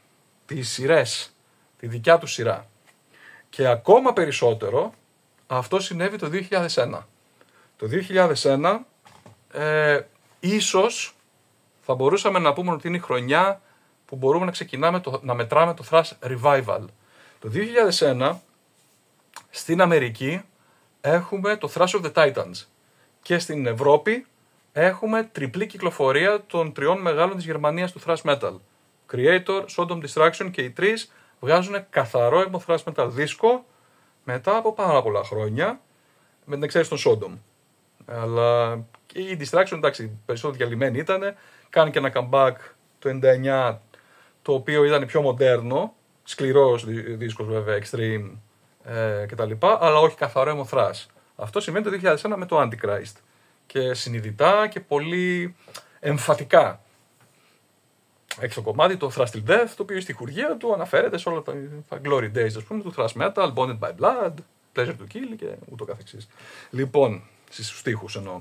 τις σειρές, τη δικιά τους σειρά. Και ακόμα περισσότερο αυτό συνέβη το δύο χιλιάδες ένα. Το δύο χιλιάδες ένα ε, ίσως θα μπορούσαμε να πούμε ότι είναι η χρονιά που μπορούμε να ξεκινάμε το, να μετράμε το thrash revival. Το δύο χιλιάδες ένα στην Αμερική έχουμε το Thrash of the Titans και στην Ευρώπη έχουμε τριπλή κυκλοφορία των τριών μεγάλων της Γερμανίας του thrash metal. Creator, Sodom Destruction και οι τρεις βγάζουν καθαρό emo thrash metal δίσκο μετά από πάρα πολλά χρόνια, με την εξαίρεση των Sodom. Αλλά και η Distraction, εντάξει, περισσότερο διαλυμένη ήταν, κάνει και ένα comeback το ενενήντα εννιά, το οποίο ήταν πιο μοντέρνο, σκληρός δίσκος βέβαια, extreme ε, κτλ, αλλά όχι καθαρό emo thrash. Αυτό σημαίνει το δύο χιλιάδες ένα με το Antichrist και συνειδητά και πολύ εμφατικά. έχει το κομμάτι το Thrash Till Death, το οποίο στη χουργία του αναφέρεται σε όλα τα, τα Glory Days, ας πούμε, του Thrash Metal, Bonded by Blood, Pleasure to Kill και ούτω καθεξής. Λοιπόν, στους στίχους εννοώ.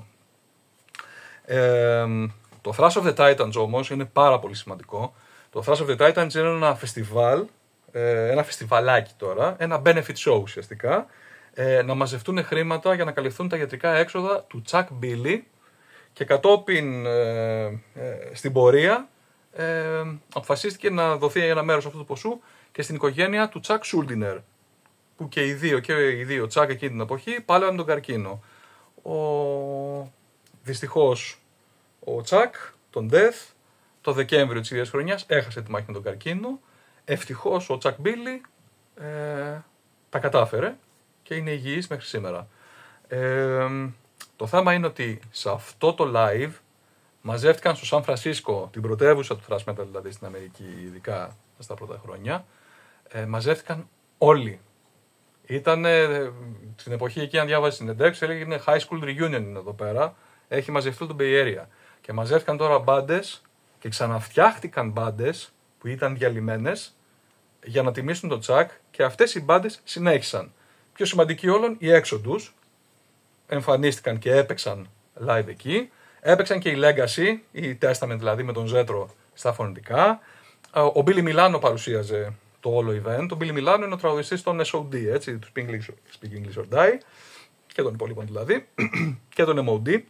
Ε, το Thrash of the Titans όμως είναι πάρα πολύ σημαντικό. Το Thrash of the Titans είναι ένα φεστιβάλ, ε, ένα φεστιβαλάκι τώρα, ένα benefit show ουσιαστικά, ε, να μαζευτούν χρήματα για να καλυφθούν τα ιατρικά έξοδα του Chuck Billy και κατόπιν ε, ε, στην πορεία ε, αποφασίστηκε να δοθεί ένα μέρος αυτού του ποσού και στην οικογένεια του Chuck Schuldiner, που και οι δύο, και οι δύο Chuck εκείνη την εποχή πάλευαν τον καρκίνο. Ο... Δυστυχώς ο Chuck, τον Death, το Δεκέμβριο της ίδιας χρονιάς έχασε τη μάχη με τον καρκίνο. Ευτυχώς ο Chuck Billy ε, τα κατάφερε και είναι υγιής μέχρι σήμερα. Ε, το θέμα είναι ότι σε αυτό το live μαζεύτηκαν στο Σαν Φρανσίσκο, την πρωτεύουσα του thrash metal δηλαδή στην Αμερική, ειδικά στα πρώτα χρόνια, ε, μαζεύτηκαν όλοι. Ήταν στην εποχή εκεί, αν διάβαζε συνεντεύξεις, έλεγε είναι high school reunion είναι εδώ πέρα. Έχει μαζευτεί το Bay Area. Και μαζεύτηκαν τώρα μπάντες και ξαναφτιάχτηκαν μπάντες που ήταν διαλυμένες για να τιμήσουν τον Chuck και αυτές οι μπάντες συνέχισαν. Πιο σημαντική όλων, οι Exodus εμφανίστηκαν και έπαιξαν live εκεί. Έπαιξαν και η Legacy, η Testament δηλαδή με τον Ζέτρο στα φωνητικά. Ο Billy Milano παρουσίαζε το όλο event. Ο Billy Milano είναι ο τραγουδιστής των ες ο ντι, έτσι, του Speak English, Speak English or Die, και των υπόλοιπων δηλαδή, και των εμ ο ντι.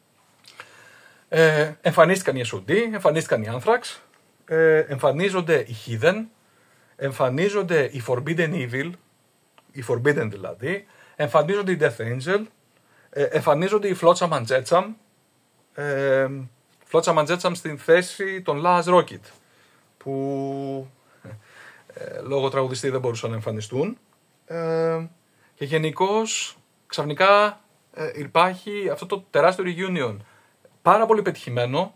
Ε, εμφανίστηκαν οι ες ο ντι, εμφανίστηκαν οι Anthrax, ε, εμφανίζονται οι Heathen, εμφανίζονται οι Forbidden Evil, οι Forbidden δηλαδή, εμφανίζονται οι Death Angel, ε, εμφανίζονται οι Flotsam and Jetsam, ε, Flotsam and Jetsam στην θέση των Last Rocket, που ε, λόγω τραγουδιστή δεν μπορούσαν να εμφανιστούν, ε, και γενικώς ξαφνικά ε, υπάρχει αυτό το τεράστιο reunion, πάρα πολύ πετυχημένο,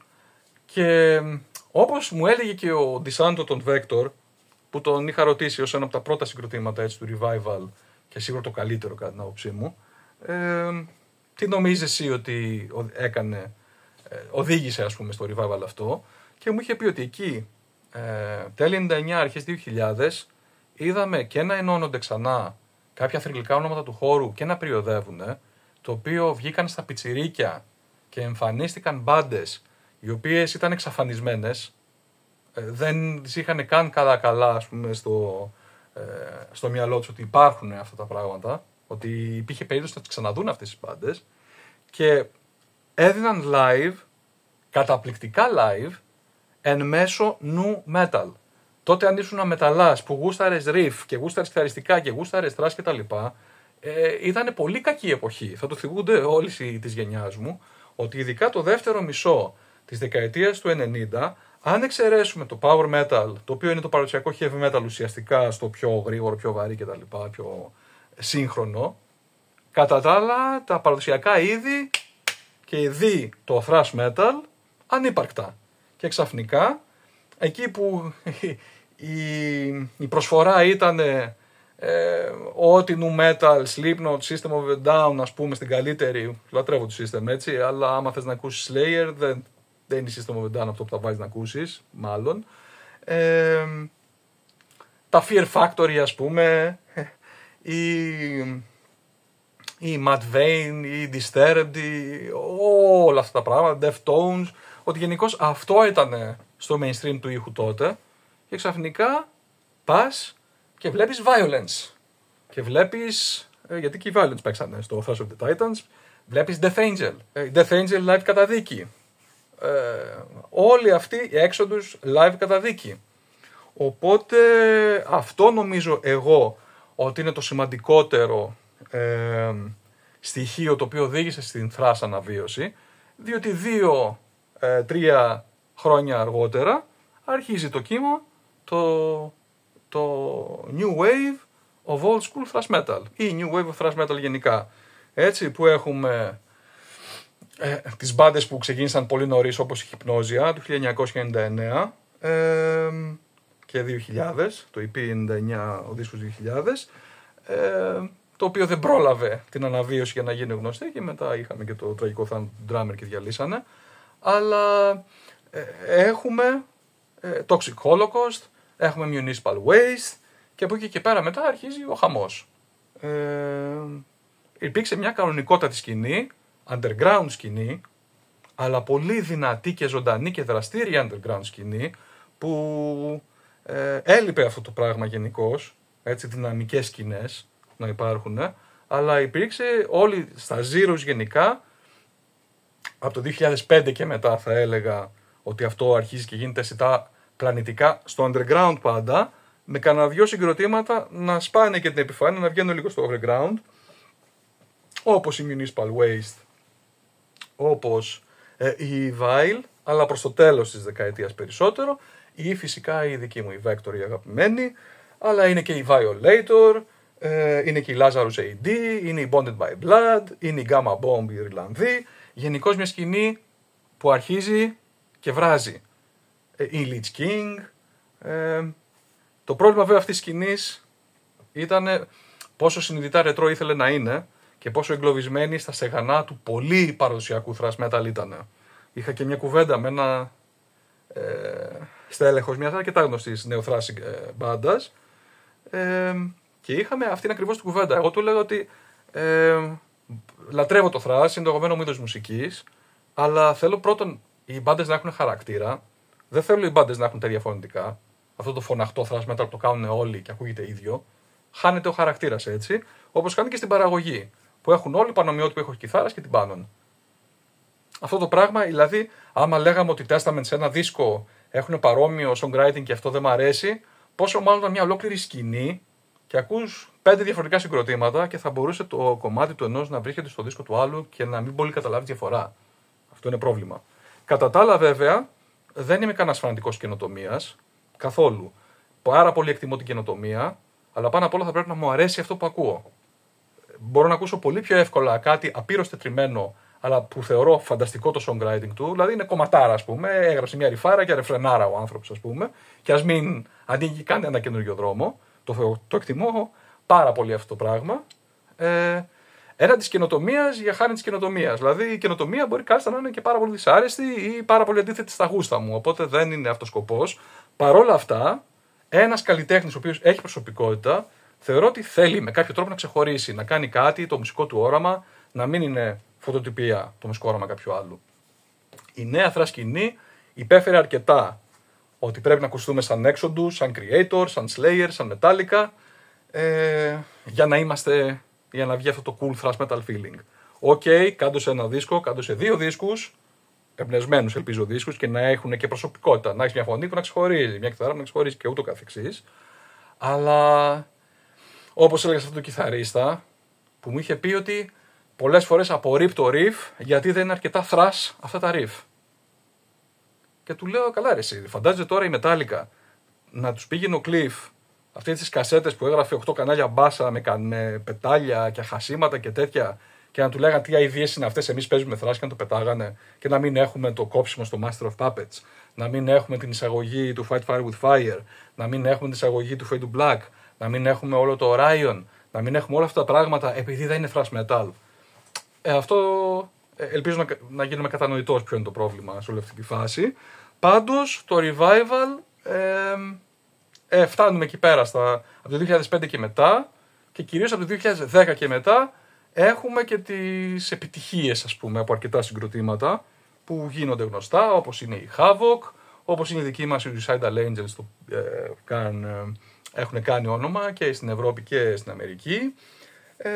και όπως μου έλεγε και ο Ντισάντο τον Vector, που τον είχα ρωτήσει ως ένα από τα πρώτα συγκροτήματα έτσι, του Revival και σίγουρα το καλύτερο κατά την άποψή μου, ε, τι νομίζεις εσύ ότι έκανε, ε, οδήγησε ας πούμε στο Revival αυτό, και μου είχε πει ότι εκεί ε, τέλη ενενήντα εννιά αρχές δύο χιλιάδες είδαμε και να ενώνονται ξανά κάποια θρυλικά ονόματα του χώρου και να πριοδεύουν, το οποίο βγήκαν στα πιτσιρίκια και εμφανίστηκαν μπάντες οι οποίες ήταν εξαφανισμένες, ε, δεν τις είχαν καν καλά καλά ας πούμε, στο, ε, στο μυαλό τους ότι υπάρχουν αυτά τα πράγματα, ότι υπήρχε περίπτωση να τις ξαναδούν αυτές τις μπάντες, και έδιναν live, καταπληκτικά live, εν μέσω νου metal. Τότε αν ήσουν μεταλλάς που γούσταρες riff και γούσταρες κιθαριστικά και γούσταρες thrash και τα λοιπά, ε, ήταν πολύ κακή εποχή. Θα το θυμούνται όλοι της γενιάς μου, ότι ειδικά το δεύτερο μισό της δεκαετίας του ενενήντα, αν εξαιρέσουμε το power metal, το οποίο είναι το παραδοσιακό heavy metal ουσιαστικά στο πιο γρήγορο, πιο βαρύ και τα λοιπά, πιο σύγχρονο, κατά τα άλλα τα παραδοσιακά είδη και ειδί το thrash metal ανύπαρκτα. Και ξαφνικά, εκεί που η, η προσφορά ήταν ε, ό,τι νου metal, Slipknot, System of a Down, ας πούμε, στην καλύτερη, λατρεύω το System έτσι, αλλά άμα θες να ακούσεις Slayer, δεν, δεν είναι System of a Down αυτό που θα βάζεις να ακούσεις, μάλλον. Ε, τα Fear Factory, ας πούμε, η, η Mad Vayne, η Disturbed, η, όλα αυτά τα πράγματα, Deftones, ότι γενικώς αυτό ήταν στο mainstream του ήχου τότε, και ξαφνικά πας και βλέπεις Violence. Και βλέπεις, ε, γιατί και οι Violence παίξανε στο Thrash of the Titans, βλέπεις Death Angel. Ε, Death Angel live καταδίκη. Ε, όλοι αυτοί οι Exodus live καταδίκη. Οπότε αυτό νομίζω εγώ ότι είναι το σημαντικότερο ε, στοιχείο το οποίο οδήγησε στην thrash αναβίωση, διότι δύο ε, τρία χρόνια αργότερα αρχίζει το κύμα το, το New Wave of Old School Thrash Metal ή New Wave of Thrash Metal γενικά. Έτσι, που έχουμε ε, τις μπάντες που ξεκίνησαν πολύ νωρίς, όπως η Hypnosia του χίλια εννιακόσια ενενήντα εννέα ε, και δύο χιλιάδες, το ι πι ενενήντα εννέα, ο δίσκος δύο χιλιάδες, ε, το οποίο δεν πρόλαβε την αναβίωση για να γίνει γνωστή, και μετά είχαμε και το τραγικό θάνατο του drummer και διαλύσανε. Αλλά ε, έχουμε ε, Toxic Holocaust, έχουμε Municipal Waste και από εκεί και πέρα μετά αρχίζει ο χαμός. Ε, υπήρξε μια κανονικότατη σκηνή, underground σκηνή, αλλά πολύ δυνατή και ζωντανή και δραστήρια underground σκηνή, που ε, έλειπε αυτό το πράγμα γενικώς, έτσι δυναμικές σκηνές να υπάρχουν, αλλά υπήρξε όλοι στα zeros γενικά, από το δύο χιλιάδες πέντε και μετά θα έλεγα ότι αυτό αρχίζει και γίνεται αισθητά πλανητικά, στο underground πάντα, με κανένα δυο συγκροτήματα να σπάνε και την επιφάνεια, να βγαίνουν λίγο στο overground, όπως η Municipal Waste, όπως ε, η Vile, αλλά προς το τέλος της δεκαετίας περισσότερο, ή φυσικά η δική μου η Vector, η αγαπημένη, αλλά είναι και η Violator, ε, είναι και η Lazarus έι ντι, είναι η Bonded by Blood, είναι η Gamma Bomb η Ιρλανδή, γενικώς μια σκηνή που αρχίζει και βράζει. Ε, η Lich King. Ε, το πρόβλημα βέβαια αυτής της σκηνής ήταν πόσο συνειδητά ρετρό ήθελε να είναι και πόσο εγκλωβισμένη στα στεγανά του πολύ παραδοσιακού thrash metal ήταν. Είχα και μια κουβέντα με ένα ε, στέλεχος μιας αρκετά γνωστής νεοθράσης ε, μπάντας ε, και είχαμε αυτήν ακριβώς την κουβέντα. Εγώ του έλεγα ότι ε, λατρεύω το thrash, είναι το αγαπημένο μου είδος μουσικής, αλλά θέλω πρώτον οι μπάντες να έχουν χαρακτήρα. Δεν θέλω οι μπάντες να έχουν τέτοια φωνητικά. Αυτό το φωναχτό thrash metal το κάνουν όλοι και ακούγεται ίδιο. Χάνεται ο χαρακτήρας έτσι, όπως κάνει και στην παραγωγή, που έχουν όλοι πανομοιότυπο ήχο κιθάρας και τυμπάνων. Αυτό το πράγμα, δηλαδή, άμα λέγαμε ότι Testament σε ένα δίσκο έχουν παρόμοιο songwriting και αυτό δεν μ' αρέσει, πόσο μάλλον ήταν μια ολόκληρη σκηνή και ακούς πέντε διαφορετικά συγκροτήματα και θα μπορούσε το κομμάτι του ενός να βρίσκεται στο δίσκο του άλλου και να μην πολύ καταλάβει διαφορά. Αυτό είναι πρόβλημα. Κατά τα άλλα, βέβαια, δεν είμαι κανένας φανατικός καινοτομίας, καθόλου. Πάρα πολύ εκτιμώ την καινοτομία, αλλά πάνω απ' όλα θα πρέπει να μου αρέσει αυτό που ακούω. Μπορώ να ακούσω πολύ πιο εύκολα κάτι απείρως τετριμένο, αλλά που θεωρώ φανταστικό το songwriting του, δηλαδή είναι κομματάρα, ας πούμε, έγραψε μια ρυφάρα και ρεφρενάρα ο άνθρωπος, ας πούμε, και ας μην ανοίγει καν ένα καινούριο δρόμο. Το, το εκτιμώ πάρα πολύ αυτό το πράγμα. Ε, Ένα τη καινοτομία για χάρη τη καινοτομία. Δηλαδή η καινοτομία μπορεί κάλλιστα να είναι και πάρα πολύ δυσάρεστη ή πάρα πολύ αντίθετη στα γούστα μου. Οπότε δεν είναι αυτό σκοπός. Παρ' όλα αυτά, ένας καλλιτέχνης ο οποίος έχει προσωπικότητα, θεωρώ ότι θέλει με κάποιο τρόπο να ξεχωρίσει, να κάνει κάτι, το μουσικό του όραμα, να μην είναι φωτοτυπία το μουσικό όραμα κάποιου άλλου. Η νέα thrash σκηνή υπέφερε αρκετά ότι πρέπει να ακουστούμε σαν Exodus, σαν Creator, σαν Slayer, σαν Metallica, ε, για να είμαστε, για να βγει αυτό το cool thrash metal feeling. Οκ, okay, κάντο σε ένα δίσκο, κάντο σε δύο δίσκους, εμπνευσμένους ελπίζω δίσκους και να έχουν και προσωπικότητα. Να έχει μια φωνή που να ξεχωρίζει, μια κιθάρα που να ξεχωρίζει και ούτω καθεξής. Αλλά όπως έλεγα σε αυτόν τον κιθαρίστα που μου είχε πει ότι πολλές φορές απορρίπτω riff γιατί δεν είναι αρκετά thrash αυτά τα riff. Και του λέω, καλά ρε εσύ, φαντάζεσαι τώρα η Metallica να τους πήγαινε ο Cliff αυτές τις κασέτες που έγραφε οκτώ κανάλια μπάσα με, με πετάλια και χασίματα και τέτοια και να του λέγανε τι αηδίες είναι αυτές, εμείς παίζουμε thrash και να το πετάγανε και να μην έχουμε το κόψιμο στο Master of Puppets, να μην έχουμε την εισαγωγή του Fight Fire with Fire, να μην έχουμε την εισαγωγή του Fade to Black, να μην έχουμε όλο το Orion, να μην έχουμε όλα αυτά τα πράγματα επειδή δεν είναι thrash metal. Ε, αυτό ε, ελπίζω να, να γίνουμε κατανοητός ποιο είναι το πρόβλημα σε όλη αυτή τη φάση. Πάντως το revival ε, ε, φτάνουμε εκεί πέρα στα, από το δύο χιλιάδες πέντε και μετά και κυρίως από το δύο χιλιάδες δέκα και μετά έχουμε και τις επιτυχίες ας πούμε από αρκετά συγκροτήματα που γίνονται γνωστά, όπως είναι η Havoc, όπως είναι η δική μας Suicidal Angels που ε, καν, ε, έχουν κάνει όνομα και στην Ευρώπη και στην Αμερική. Ε,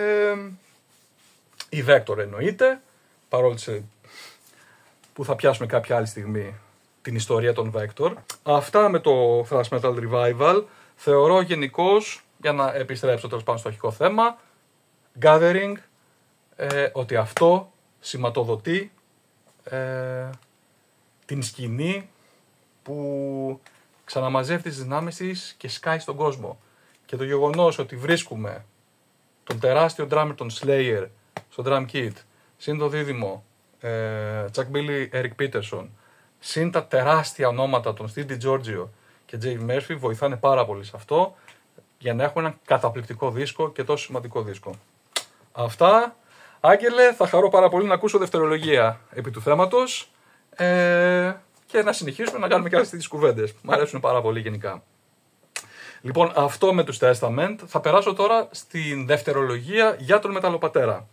η Vector εννοείται, παρόλο που θα πιάσουμε κάποια άλλη στιγμή την ιστορία των Vector. Αυτά με το Thrash Metal Revival θεωρώ γενικώς, για να επιστρέψω τέλος πάνω στο αρχικό θέμα, Gathering, ε, ότι αυτό σηματοδοτεί ε, την σκηνή που ξαναμαζεύει τις δυνάμεις της και σκάει στον κόσμο. Και το γεγονός ότι βρίσκουμε τον τεράστιο drummer των Slayer στο drum kit, συν το δίδυμο ε, Chuck Billy, Eric Peterson, συν τα τεράστια ονόματα των Steve DiGiorgio και Dave Murphy βοηθάνε πάρα πολύ σε αυτό για να έχουμε ένα καταπληκτικό δίσκο και τόσο σημαντικό δίσκο. Αυτά. Άγγελε, θα χαρώ πάρα πολύ να ακούσω δευτερολογία επί του θέματος ε, και να συνεχίσουμε να κάνουμε και άλλες τέτοιες κουβέντες. Μ' αρέσουν πάρα πολύ γενικά. Λοιπόν, αυτό με τους Testament. Θα περάσω τώρα στην δευτερολογία για τον Μεταλλοπατέρα.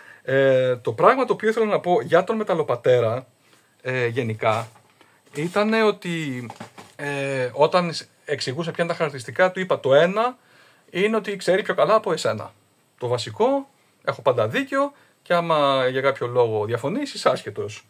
Ε, το πράγμα το οποίο ήθελα να πω για τον Μεταλλοπατέρα ε, γενικά ήταν ότι ε, όταν εξηγούσα ποια είναι τα χαρακτηριστικά του, είπα το ένα είναι ότι ξέρει πιο καλά από εσένα. Το βασικό, έχω πάντα δίκιο και άμα για κάποιο λόγο διαφωνείς είσαι άσχετος.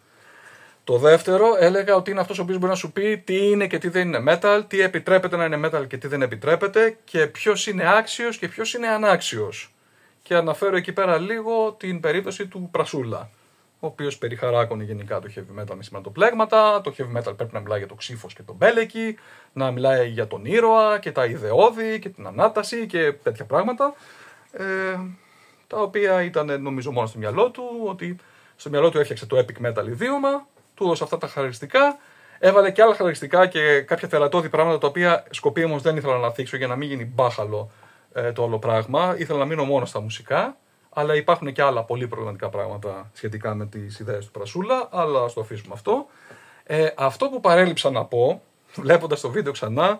Το δεύτερο έλεγα ότι είναι αυτός ο οποίος μπορεί να σου πει τι είναι και τι δεν είναι metal, τι επιτρέπεται να είναι metal και τι δεν επιτρέπεται και ποιος είναι άξιος και ποιος είναι ανάξιος. Και αναφέρω εκεί πέρα λίγο την περίπτωση του Πρασούλα, ο οποίος περιχαράκωνε γενικά το heavy metal με σηματοπλέγματα. Το heavy metal πρέπει να μιλάει για το ξύφος και τον μπέλεκι, να μιλάει για τον ήρωα και τα ιδεώδη και την ανάταση και τέτοια πράγματα. Ε, τα οποία ήταν νομίζω μόνο στο μυαλό του, ότι στο μυαλό του έφτιαξε το epic metal ιδίωμα, του έδωσε αυτά τα χαρακτηριστικά, έβαλε και άλλα χαρακτηριστικά και κάποια τερατώδη πράγματα τα οποία σκοπίμως δεν ήθελα να θίξω για να μην γίνει μπάχαλο ε, το όλο πράγμα. Ήθελα να μείνω μόνο στα μουσικά, αλλά υπάρχουν και άλλα πολύ προβληματικά πράγματα σχετικά με τις ιδέες του Πρασούλα, αλλά ας το αφήσουμε αυτό. Ε, αυτό που παρέλειψα να πω, βλέποντας το βίντεο ξανά,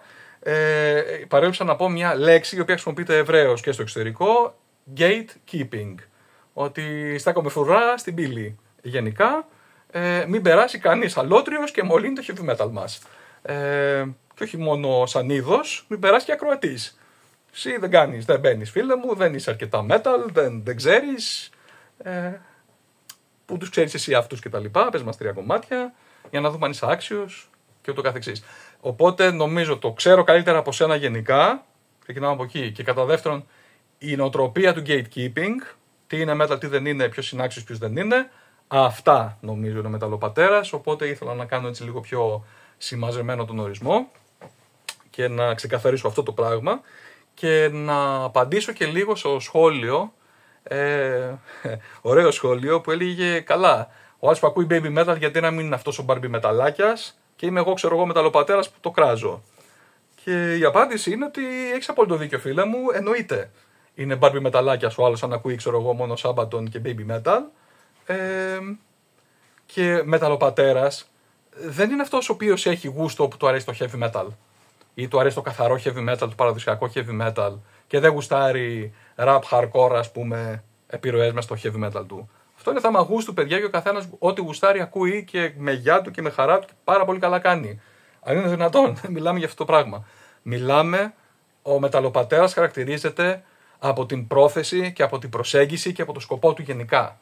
ε, παρέλειψα να πω μια λέξη η οποία χρησιμοποιείται ευρέως και στο εξωτερικό, gatekeeping. Ότι στέκομαι φρουρά στην πύλη. Γενικά, ε, μην περάσει κανείς αλότριος και μολύνει το heavy metal μας. Ε, και όχι μόνο σαν είδος, μην περάσει και ακροατής. Εσύ δεν κάνεις, δεν μπαίνεις φίλε μου, δεν είσαι αρκετά metal, δεν, δεν ξέρεις. Ε, που τους ξέρεις εσύ αυτούς και τα λοιπά, πες μας τρία κομμάτια, για να δούμε αν είσαι άξιος και ούτω καθεξής. Οπότε νομίζω το ξέρω καλύτερα από σένα γενικά, ξεκινάμε από εκεί. Και κατά δεύτερον, η νοοτροπία του gatekeeping, τι είναι metal, τι δεν είναι, ποιος είναι άξιος, ποιος δεν είναι, αυτά νομίζω είναι ο Μεταλλοπατέρας, οπότε ήθελα να κάνω έτσι λίγο πιο συμμαζεμένο τον ορισμό και να ξεκαθαρίσω αυτό το πράγμα και να απαντήσω και λίγο στο σχόλιο, ε, ωραίο σχόλιο που έλεγε καλά, ο άλλος που ακούει baby metal γιατί να μην είναι αυτός ο Barbie μεταλλάκιας και είμαι εγώ ξέρω εγώ Μεταλλοπατέρας που το κράζω. Και η απάντηση είναι ότι έχεις απόλυτο δίκιο φίλε μου, εννοείται. Είναι Barbie μεταλλάκιας ο άλλος αν ακούει ξέρω εγώ μόνο Sabaton και baby metal. Ε, και Μεταλλοπατέρας δεν είναι αυτός ο οποίος έχει γούστο που του αρέσει το heavy metal ή του αρέσει το καθαρό heavy metal, το παραδοσιακό heavy metal και δεν γουστάρει rap hardcore ας πούμε επιρροές μες στο heavy metal του. Αυτό είναι θέμα γούστου παιδιά και ο καθένας ό,τι γουστάρει ακούει και με γιά του και με χαρά του και πάρα πολύ καλά κάνει. Αν είναι δυνατόν, μιλάμε για αυτό το πράγμα. Μιλάμε, ο Μεταλλοπατέρας χαρακτηρίζεται από την πρόθεση και από την προσέγγιση και από το σκοπό του γενικά.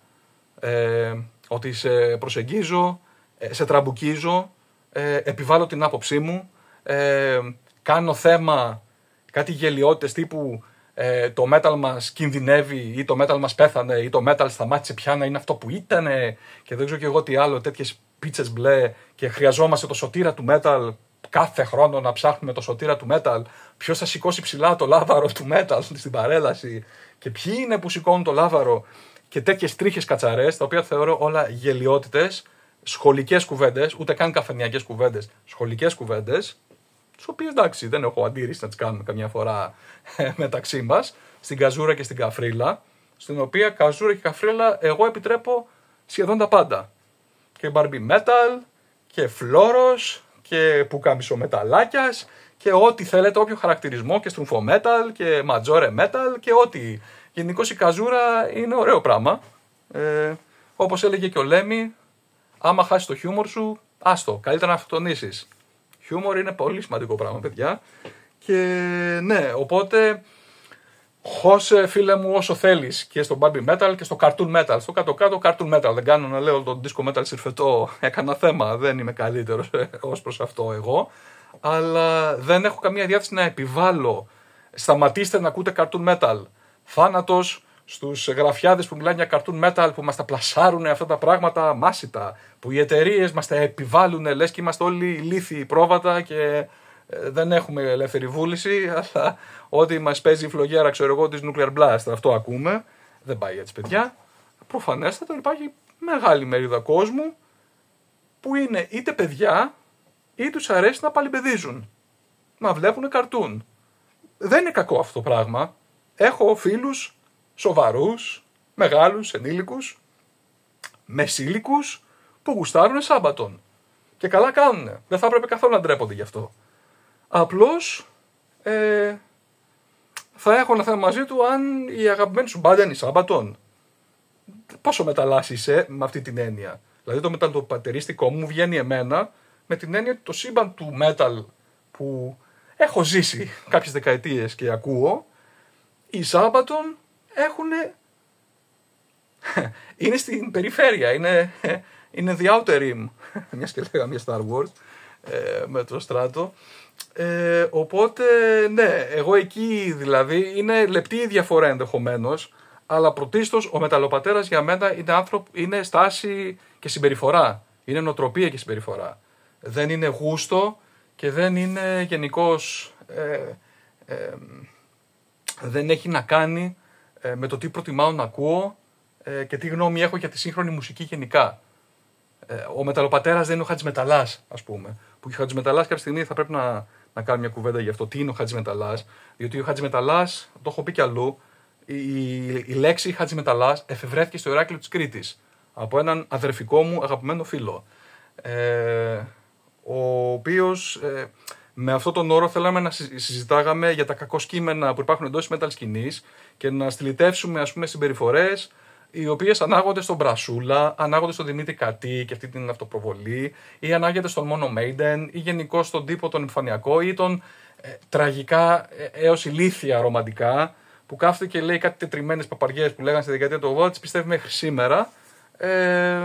Ε, ότι σε προσεγγίζω, σε τραμπουκίζω, ε, επιβάλλω την άποψή μου, ε, κάνω θέμα κάτι γελιότητες τύπου ε, το metal μας κινδυνεύει ή το metal μας πέθανε ή το metal σταμάτησε πια να είναι αυτό που ήτανε και δεν ξέρω και εγώ τι άλλο, τέτοιες πίτσες μπλε και χρειαζόμαστε το σωτήρα του metal κάθε χρόνο να ψάχνουμε το σωτήρα του metal, ποιος θα σηκώσει ψηλά το λάβαρο του metal στην παρέλαση και ποιοι είναι που σηκώνουν το λάβαρο και τέτοιες τρίχες κατσαρές, τα οποία θεωρώ όλα γελιότητες, σχολικές κουβέντες, ούτε καν καφενειακές κουβέντες, σχολικές κουβέντες, τις οποίες εντάξει δεν έχω αντίρρηση να τις κάνουμε καμιά φορά μεταξύ μας, στην καζούρα και στην καφρίλα, στην οποία καζούρα και καφρίλα εγώ επιτρέπω σχεδόν τα πάντα. Και Barbie metal, και φλόρος, και πουκάμισο μεταλλάκιας, και ό,τι θέλετε, όποιο χαρακτηρισμό, και στρουφο metal, και ματζόρε metal, και ό,τι. Γενικώς η καζούρα είναι ωραίο πράγμα. Ε, όπως έλεγε και ο Λέμι, άμα χάσεις το χιούμορ σου, άστο, καλύτερα να αυτοκτονήσεις. Χιούμορ είναι πολύ σημαντικό πράγμα, παιδιά. Και ναι, οπότε, χώσε φίλε μου όσο θέλεις και στο Barbie metal και στο cartoon metal. Στο κάτω-κάτω cartoon metal. Δεν κάνω να λέω τον disco metal συρφετό, έκανα θέμα, δεν είμαι καλύτερος ως προς αυτό εγώ. Αλλά δεν έχω καμία διάθεση να επιβάλλω. Σταματήστε να ακούτε cartoon metal. Θάνατος στους γραφιάδες που μιλάνε για cartoon metal, που μας τα πλασάρουν αυτά τα πράγματα μάσιτα, που οι εταιρείες μας τα επιβάλλουν, λες και είμαστε όλοι ηλίθιοι πρόβατα και δεν έχουμε ελεύθερη βούληση, αλλά ό,τι μας παίζει η φλογέρα, ξέρω εγώ, της Nuclear Blast, αυτό ακούμε. Δεν πάει έτσι, παιδιά. Προφανέστατα υπάρχει μεγάλη μερίδα κόσμου που είναι είτε παιδιά, ή τους αρέσει να παλιπαιδίζουν. Να βλέπουν καρτούν. Δεν είναι κακό αυτό το πράγμα. Έχω φίλους σοβαρούς, μεγάλους, ενήλικους, μεσήλικους, που γουστάρουν Σάμπατον. Και καλά κάνουν. Δεν θα έπρεπε καθόλου να ντρέπονται γι' αυτό. Απλώς ε, θα έχω ένα θέμα μαζί του αν η αγαπημένη σου μπάντα είναι η Sabaton. Πόσο μεταλλάσσει είσαι με αυτή την έννοια. Δηλαδή το μεταλλοπατερίστικο μου βγαίνει εμένα με την έννοια ότι το σύμπαν του metal που έχω ζήσει κάποιες δεκαετίες και ακούω, οι Sabaton έχουν... είναι στην περιφέρεια, είναι, είναι the outer rim, μιας και λέγαμε Star Wars, ε, με το στράτο. Ε, οπότε, ναι, εγώ εκεί δηλαδή, είναι λεπτή η διαφορά ενδεχομένως, αλλά πρωτίστως ο μεταλλοπατέρας για μένα είναι, άνθρωπο, είναι στάση και συμπεριφορά, είναι νοοτροπία και συμπεριφορά. Δεν είναι γούστο και δεν είναι γενικώς, ε, ε, δεν έχει να κάνει ε, με το τι προτιμάω να ακούω ε, και τι γνώμη έχω για τη σύγχρονη μουσική γενικά. Ε, ο μεταλλοπατέρας δεν είναι ο Χατζημεταλλάς, ας πούμε. Που ο Χατζημεταλλάς κάποια στιγμή θα πρέπει να, να κάνουμε μια κουβέντα για αυτό. Τι είναι ο Χατζημεταλλάς, διότι ο Χατζημεταλλάς, το έχω πει κι αλλού, η, η, η λέξη Χατζημεταλλάς εφευρέθηκε στο Ηράκλειο της Κρήτης από έναν αδερφικό μου αγαπημένο φίλο. Ε, ο οποίος ε, με αυτόν τον όρο θέλαμε να συζητάγαμε για τα κακοσκήμενα που υπάρχουν εντός της metal σκηνής και να στυλιτεύσουμε, ας πούμε, συμπεριφορές οι οποίες ανάγονται στον Μπρασούλα, ανάγονται στον Δημήτρη Κατή και αυτή την αυτοπροβολή, ή ανάγονται στον Μόνο Maiden, ή γενικώς στον τύπο τον επιφανειακό, ή τον ε, τραγικά ε, έως ηλίθια ρομαντικά, που κάθεται και λέει κάτι τετριμένες παπαριές που λέγανε στη δεκαετία του ογδόντα, τις πιστεύει μέχρι σήμερα. Ε,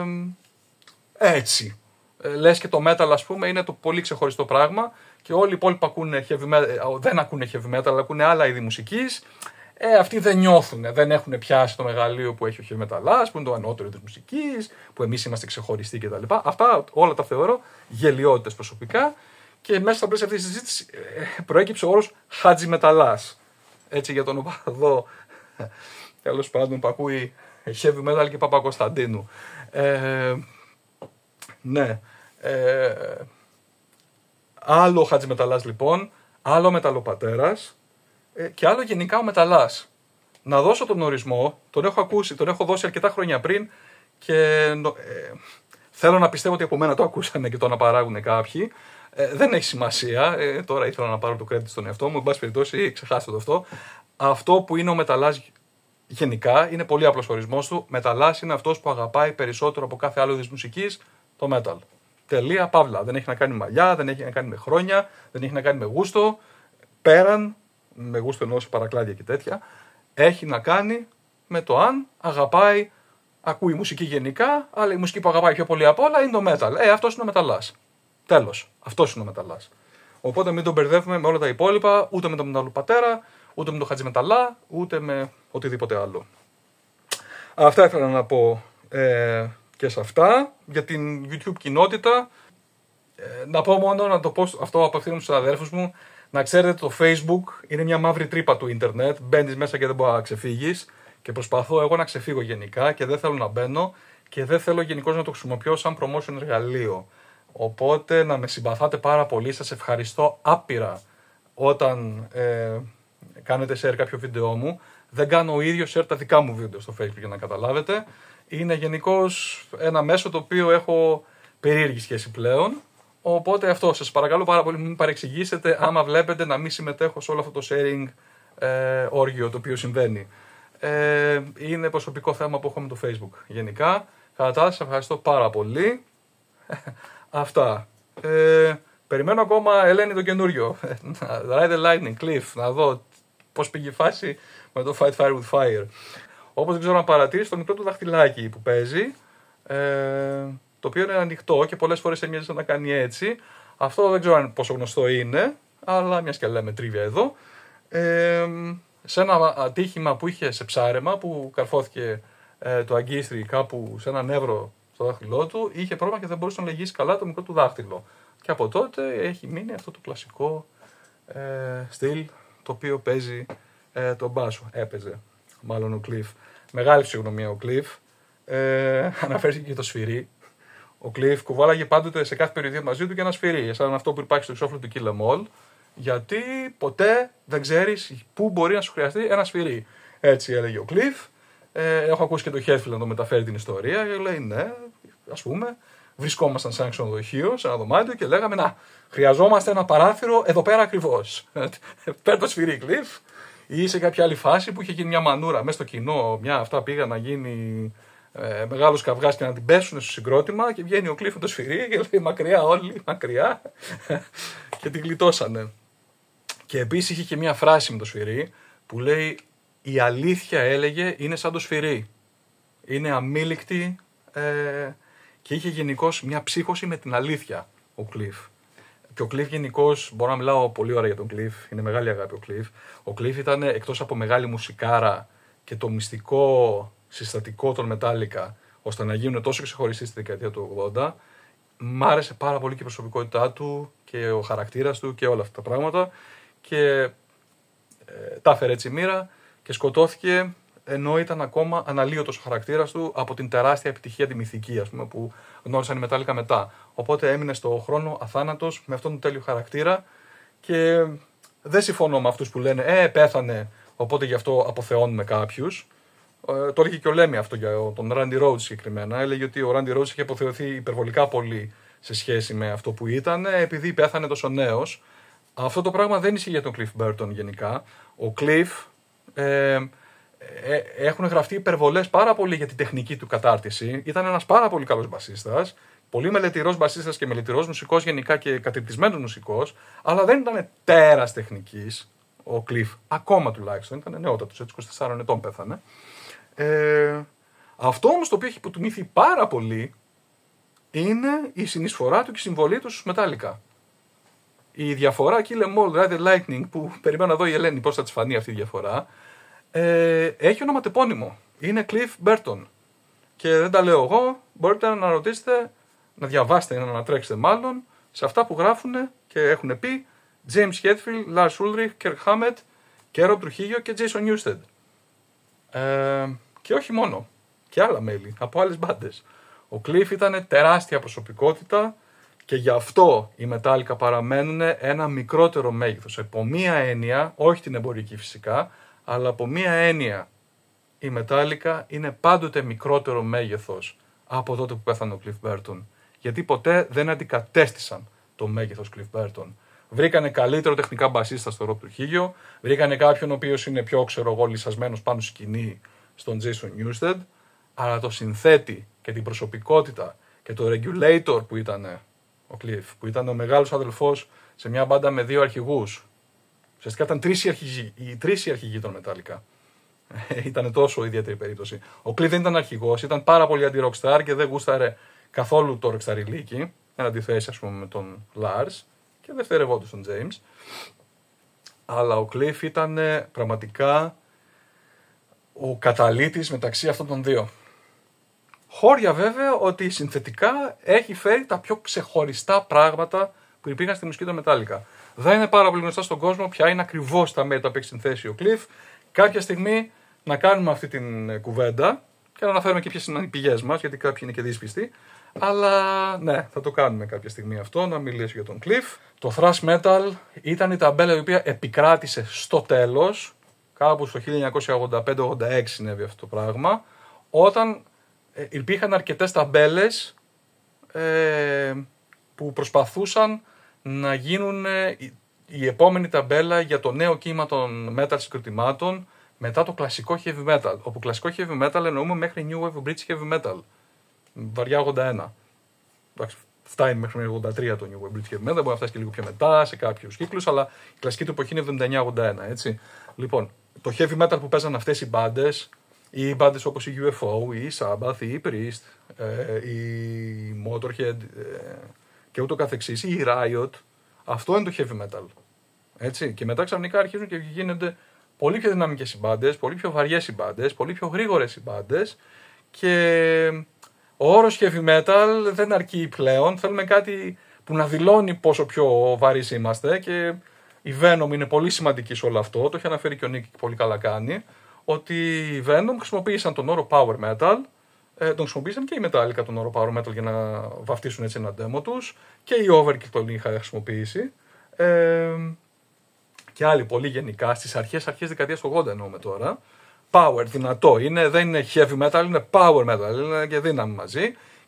έτσι. Ε, λες και το metal, ας πούμε, είναι το πολύ ξεχωριστό πράγμα και όλοι οι υπόλοιποι ακούνε heavy metal, δεν ακούνε heavy metal, αλλά ακούνε άλλα είδη μουσικής. Ε, αυτοί δεν νιώθουν, δεν έχουν πιάσει το μεγαλείο που έχει ο heavy metal, που είναι το ανώτερο της μουσικής, που εμείς είμαστε ξεχωριστοί κτλ. Αυτά όλα τα θεωρώ γελιότητες προσωπικά και μέσα στα πλαίσια αυτής της συζήτησης ε, προέκυψε ο όρος Χατζημεταλλάς. Έτσι για τον οπαδό, τέλος πάντων, που ακούει heavy metal και Παπακοσταντίνου. Ε, ναι. Ε, άλλο ο Χατζημεταλλάς λοιπόν, άλλο ο μεταλλοπατέρας ε, και άλλο γενικά ο μεταλλάς. Να δώσω τον ορισμό, τον έχω ακούσει, τον έχω δώσει αρκετά χρόνια πριν και ε, θέλω να πιστεύω ότι από μένα το ακούσανε και το αναπαράγουν κάποιοι. Ε, δεν έχει σημασία, ε, τώρα ήθελα να πάρω το credit στον εαυτό μου, εν πάση περιπτώσει ξεχάστε το αυτό. Αυτό που είναι ο μεταλλάς γενικά είναι πολύ απλός ορισμός του. Μεταλλάς είναι αυτός που αγαπάει περισσότερο από κάθε άλλο είδος μουσικής το metal. Τελεία, παύλα. Δεν έχει να κάνει με μαλλιά, δεν έχει να κάνει με χρόνια, δεν έχει να κάνει με γούστο. Πέραν, με γούστο εννοώ σε παρακλάδια και τέτοια, έχει να κάνει με το αν αγαπάει, ακούει μουσική γενικά, αλλά η μουσική που αγαπάει πιο πολύ απ' όλα είναι το metal. Ε, αυτός είναι ο μεταλλάς. Τέλος. Αυτός είναι ο μεταλλάς. Οπότε μην τον μπερδεύουμε με όλα τα υπόλοιπα, ούτε με τον μεταλλοπατέρα, ούτε με τον Χατζημεταλλά, ούτε με οτιδήποτε άλλο. Αυτά ήθελα να πω ε, και σε αυτά. Για την YouTube κοινότητα, ε, να πω μόνο, να το πω αυτό απευθύνομαι στους αδέρφους μου, να ξέρετε το Facebook είναι μια μαύρη τρύπα του ίντερνετ, μπαίνεις μέσα και δεν μπορεί να ξεφύγεις και προσπαθώ εγώ να ξεφύγω γενικά και δεν θέλω να μπαίνω και δεν θέλω γενικώς να το χρησιμοποιώ σαν promotion εργαλείο. Οπότε να με συμπαθάτε πάρα πολύ, σας ευχαριστώ άπειρα όταν ε, κάνετε share κάποιο βίντεο μου. Δεν κάνω ο ίδιος share τα δικά μου βίντεο στο Facebook για να καταλάβετε. Είναι γενικώς ένα μέσο το οποίο έχω περίεργη σχέση πλέον. Οπότε αυτό, σας παρακαλώ πάρα πολύ μην παρεξηγήσετε άμα βλέπετε να μην συμμετέχω σε όλο αυτό το sharing ε, όργιο το οποίο συμβαίνει. Ε, είναι προσωπικό θέμα που έχω με το Facebook γενικά. Κατά τα άλλα, σας ευχαριστώ πάρα πολύ. Αυτά. Ε, περιμένω ακόμα Ελένη το καινούριο. Ride the Lightning, Cliff, να δω πώς πήγε η φάση με το Fight Fire with Fire. Όπως δεν ξέρω να παρατηρήσει το μικρό του δαχτυλάκι που παίζει, ε, το οποίο είναι ανοιχτό και πολλές φορές έμοιαζε να κάνει έτσι. Αυτό δεν ξέρω πόσο γνωστό είναι, αλλά μιας και λέμε τρίβια εδώ. Ε, σε ένα ατύχημα που είχε σε ψάρεμα, που καρφώθηκε ε, το αγκίστρι κάπου σε ένα νεύρο στο δάχτυλό του, είχε πρόβλημα και δεν μπορούσε να λυγίσει καλά το μικρό του δάχτυλο. Και από τότε έχει μείνει αυτό το κλασικό ε, στυλ το οποίο παίζει ε, τον μπάσο. Έπαιζε μάλλον ο Cliff. Μεγάλη ψυχονομία ο Cliff. Ε, αναφέρθηκε και το σφυρί. Ο Cliff κουβάλαγε πάντοτε σε κάθε περιοδία μαζί του και ένα σφυρί, σαν αυτό που υπάρχει στο εξώφυλλο του Kill Em All, γιατί ποτέ δεν ξέρεις πού μπορεί να σου χρειαστεί ένα σφυρί. Έτσι έλεγε ο Cliff. Ε, έχω ακούσει και το Χέρφιλ να το μεταφέρει την ιστορία και λέει ναι, ας πούμε, βρισκόμασταν σε ένα ξενοδοχείο, σε ένα δωμάτιο και λέγαμε να, χρειαζόμαστε ένα παράθυρο εδώ πέρα ακριβώς. Παίρνει το σφυρί Cliff, ή σε κάποια άλλη φάση που είχε γίνει μια μανούρα μέσα στο κοινό, μια αυτά πήγα να γίνει ε, μεγάλος καυγάς και να την πέσουν στο συγκρότημα και βγαίνει ο Cliff με το σφυρί και λέει μακριά όλοι, μακριά και την γλιτώσανε. Και επίσης είχε και μια φράση με το σφυρί που λέει η αλήθεια έλεγε είναι σαν το σφυρί. Είναι αμήλικτη ε, και είχε γενικώς μια ψύχωση με την αλήθεια ο Cliff. Και ο Cliff γενικώς, μπορώ να μιλάω πολύ ωραία για τον Cliff, είναι μεγάλη αγάπη ο Cliff. Ο Cliff ήταν εκτός από μεγάλη μουσικάρα και το μυστικό συστατικό των Metallica, ώστε να γίνουν τόσο ξεχωριστοί στη δεκαετία του ογδόντα, μ' άρεσε πάρα πολύ και η προσωπικότητά του και ο χαρακτήρας του και όλα αυτά τα πράγματα. Και ε, τα έφερε έτσι η μοίρα και σκοτώθηκε ενώ ήταν ακόμα αναλύωτος ο χαρακτήρας του από την τεράστια επιτυχία τη μυθική, ας πούμε, που γνώρισαν οι Metallica μετά. Οπότε έμεινε στο χρόνο αθάνατος με αυτόν τον τέλειο χαρακτήρα και δεν συμφωνώ με αυτούς που λένε «Ε, πέθανε, οπότε γι' αυτό αποθεώνουμε κάποιους». Ε, το έλεγε και ο Λέμι αυτό για τον Randy Rhoads συγκεκριμένα. Έλεγε ότι ο Randy Rhoads είχε αποθεωθεί υπερβολικά πολύ σε σχέση με αυτό που ήταν, επειδή πέθανε τόσο νέος. Αυτό το πράγμα δεν ισχύει για τον Cliff Burton γενικά. Ο Cliff ε, ε, έχουν γραφτεί υπερβολές πάρα πολύ για την τεχνική του κατάρτιση. Ήταν ένας πάρα πολύ καλός μπασίστας, πολύ μελετηρός μπασίστας και μελετηρός μουσικός γενικά και κατηρτισμένος μουσικός, αλλά δεν ήταν τέρας τεχνικής ο Cliff, ακόμα τουλάχιστον. Ήταν νεότατος, έτσι είκοσι τεσσάρων ετών πέθανε. Ε, αυτό όμως το οποίο έχει υποτιμήθει πάρα πολύ είναι η συνεισφορά του και η συμβολή του στους Metallica. Η διαφορά Kill 'Em All, Ride the Lightning, που περιμένω να δω η Ελένη πώς θα της φανεί αυτή η διαφορά, ε, έχει ονοματεπώνυμο. Είναι Cliff Burton. Και δεν τα λέω εγώ, μπορείτε να ρωτήσετε, να διαβάσετε ή να ανατρέξετε μάλλον, σε αυτά που γράφουν και έχουν πει James Hetfield, Lars Ulrich, Kirk Hammett, και Rob Trujillo και Jason Newsted. Ε, και όχι μόνο, και άλλα μέλη από άλλες μπάντες. Ο Cliff ήταν τεράστια προσωπικότητα και γι' αυτό οι Metallica παραμένουν ένα μικρότερο μέγεθος. Από μία έννοια, όχι την εμπορική φυσικά, αλλά από μία έννοια η Metallica είναι πάντοτε μικρότερο μέγεθος από τότε που πέθανε ο Cliff Burton. Γιατί ποτέ δεν αντικατέστησαν το μέγεθος Cliff Burton. Βρήκανε καλύτερο τεχνικά μπασίστα στο Rob Trujillo, βρήκανε κάποιον ο οποίος είναι πιο ξέρω εγώ λυσασμένος πάνω στη σκηνή στον Jason Newsted, αλλά το συνθέτη και την προσωπικότητα και το regulator που ήταν ο Cliff, που ήταν ο μεγάλος αδελφός σε μια μπάντα με δύο αρχηγούς. Ουσιαστικά ήταν τρεις οι αρχηγοί, οι τρεις οι αρχηγοί των Metallica. Ήταν τόσο ιδιαίτερη περίπτωση. Ο Cliff δεν ήταν αρχηγός, ήταν πάρα πολύ αντι-rockstar και δεν γούσταρε καθόλου το rockstarιλίκι, εν αντιθέσει ας πούμε με τον Lars και δευτερευόντως τον James. Αλλά ο Cliff ήταν πραγματικά ο καταλύτης μεταξύ αυτών των δύο. Χώρια βέβαια ότι συνθετικά έχει φέρει τα πιο ξεχωριστά πράγματα που υπήρχαν στη μουσική των Metallica. Δεν είναι πάρα πολύ γνωστά στον κόσμο ποια είναι ακριβώς τα μέτρα που έχει συνθέσει ο Cliff. Κάποια στιγμή να κάνουμε αυτή την κουβέντα και να αναφέρουμε και ποιες είναι οι πηγές μας, γιατί κάποιοι είναι και δύσπιστοι. Αλλά ναι, θα το κάνουμε κάποια στιγμή αυτό, να μιλήσω για τον Cliff. Το thrash metal ήταν η ταμπέλα η οποία επικράτησε στο τέλος, κάπου στο χίλια εννιακόσια ογδόντα πέντε ογδόντα έξι συνέβη αυτό το πράγμα, όταν ε, υπήρχαν αρκετές ταμπέλες ε, που προσπαθούσαν να γίνουν ε, η, η επόμενη ταμπέλα για το νέο κύμα των metal συγκροτημάτων μετά το κλασικό heavy metal. Όπου κλασικό heavy metal εννοούμε μέχρι new wave British heavy metal. Βαριά ογδόντα ένα. Εντάξει, φτάνει μέχρι ογδόντα τρία το new wave British heavy metal, μπορεί να φτάσει και λίγο πιο μετά σε κάποιους κύκλους, αλλά η κλασική του εποχή είναι εβδομήντα εννιά ογδόντα ένα, έτσι. Λοιπόν, το heavy metal που παίζαν αυτές οι μπάντες, οι μπάντες όπως η γιου εφ ο, η Sabbath, η Priest, ε, η Motorhead ε, και ούτω καθεξής, η Riot, αυτό είναι το heavy metal. Έτσι. Και μετά ξαφνικά αρχίζουν και γίνονται πολύ πιο δυναμικές οι μπάντες, πολύ πιο βαριές οι μπάντες, πολύ πιο γρήγορες οι μπάντες και ο όρος heavy metal δεν αρκεί πλέον. Θέλουμε κάτι που να δηλώνει πόσο πιο βαρύς είμαστε και η Venom είναι πολύ σημαντική σε όλο αυτό. Το έχει αναφέρει και ο Νίκη πολύ καλά κάνει. Ότι οι Venom χρησιμοποίησαν τον όρο power metal, ε, τον χρησιμοποίησαν και οι Metallica τον όρο power metal για να βαφτίσουν έτσι ένα demo τους και η Overkill τον είχα χρησιμοποιήσει. Ε, και άλλοι πολύ γενικά στις αρχές, αρχές δεκαετίας του ογδόντα εννοούμε τώρα. Power, δυνατό είναι, δεν είναι heavy metal, είναι power metal, είναι και δύναμη μαζί.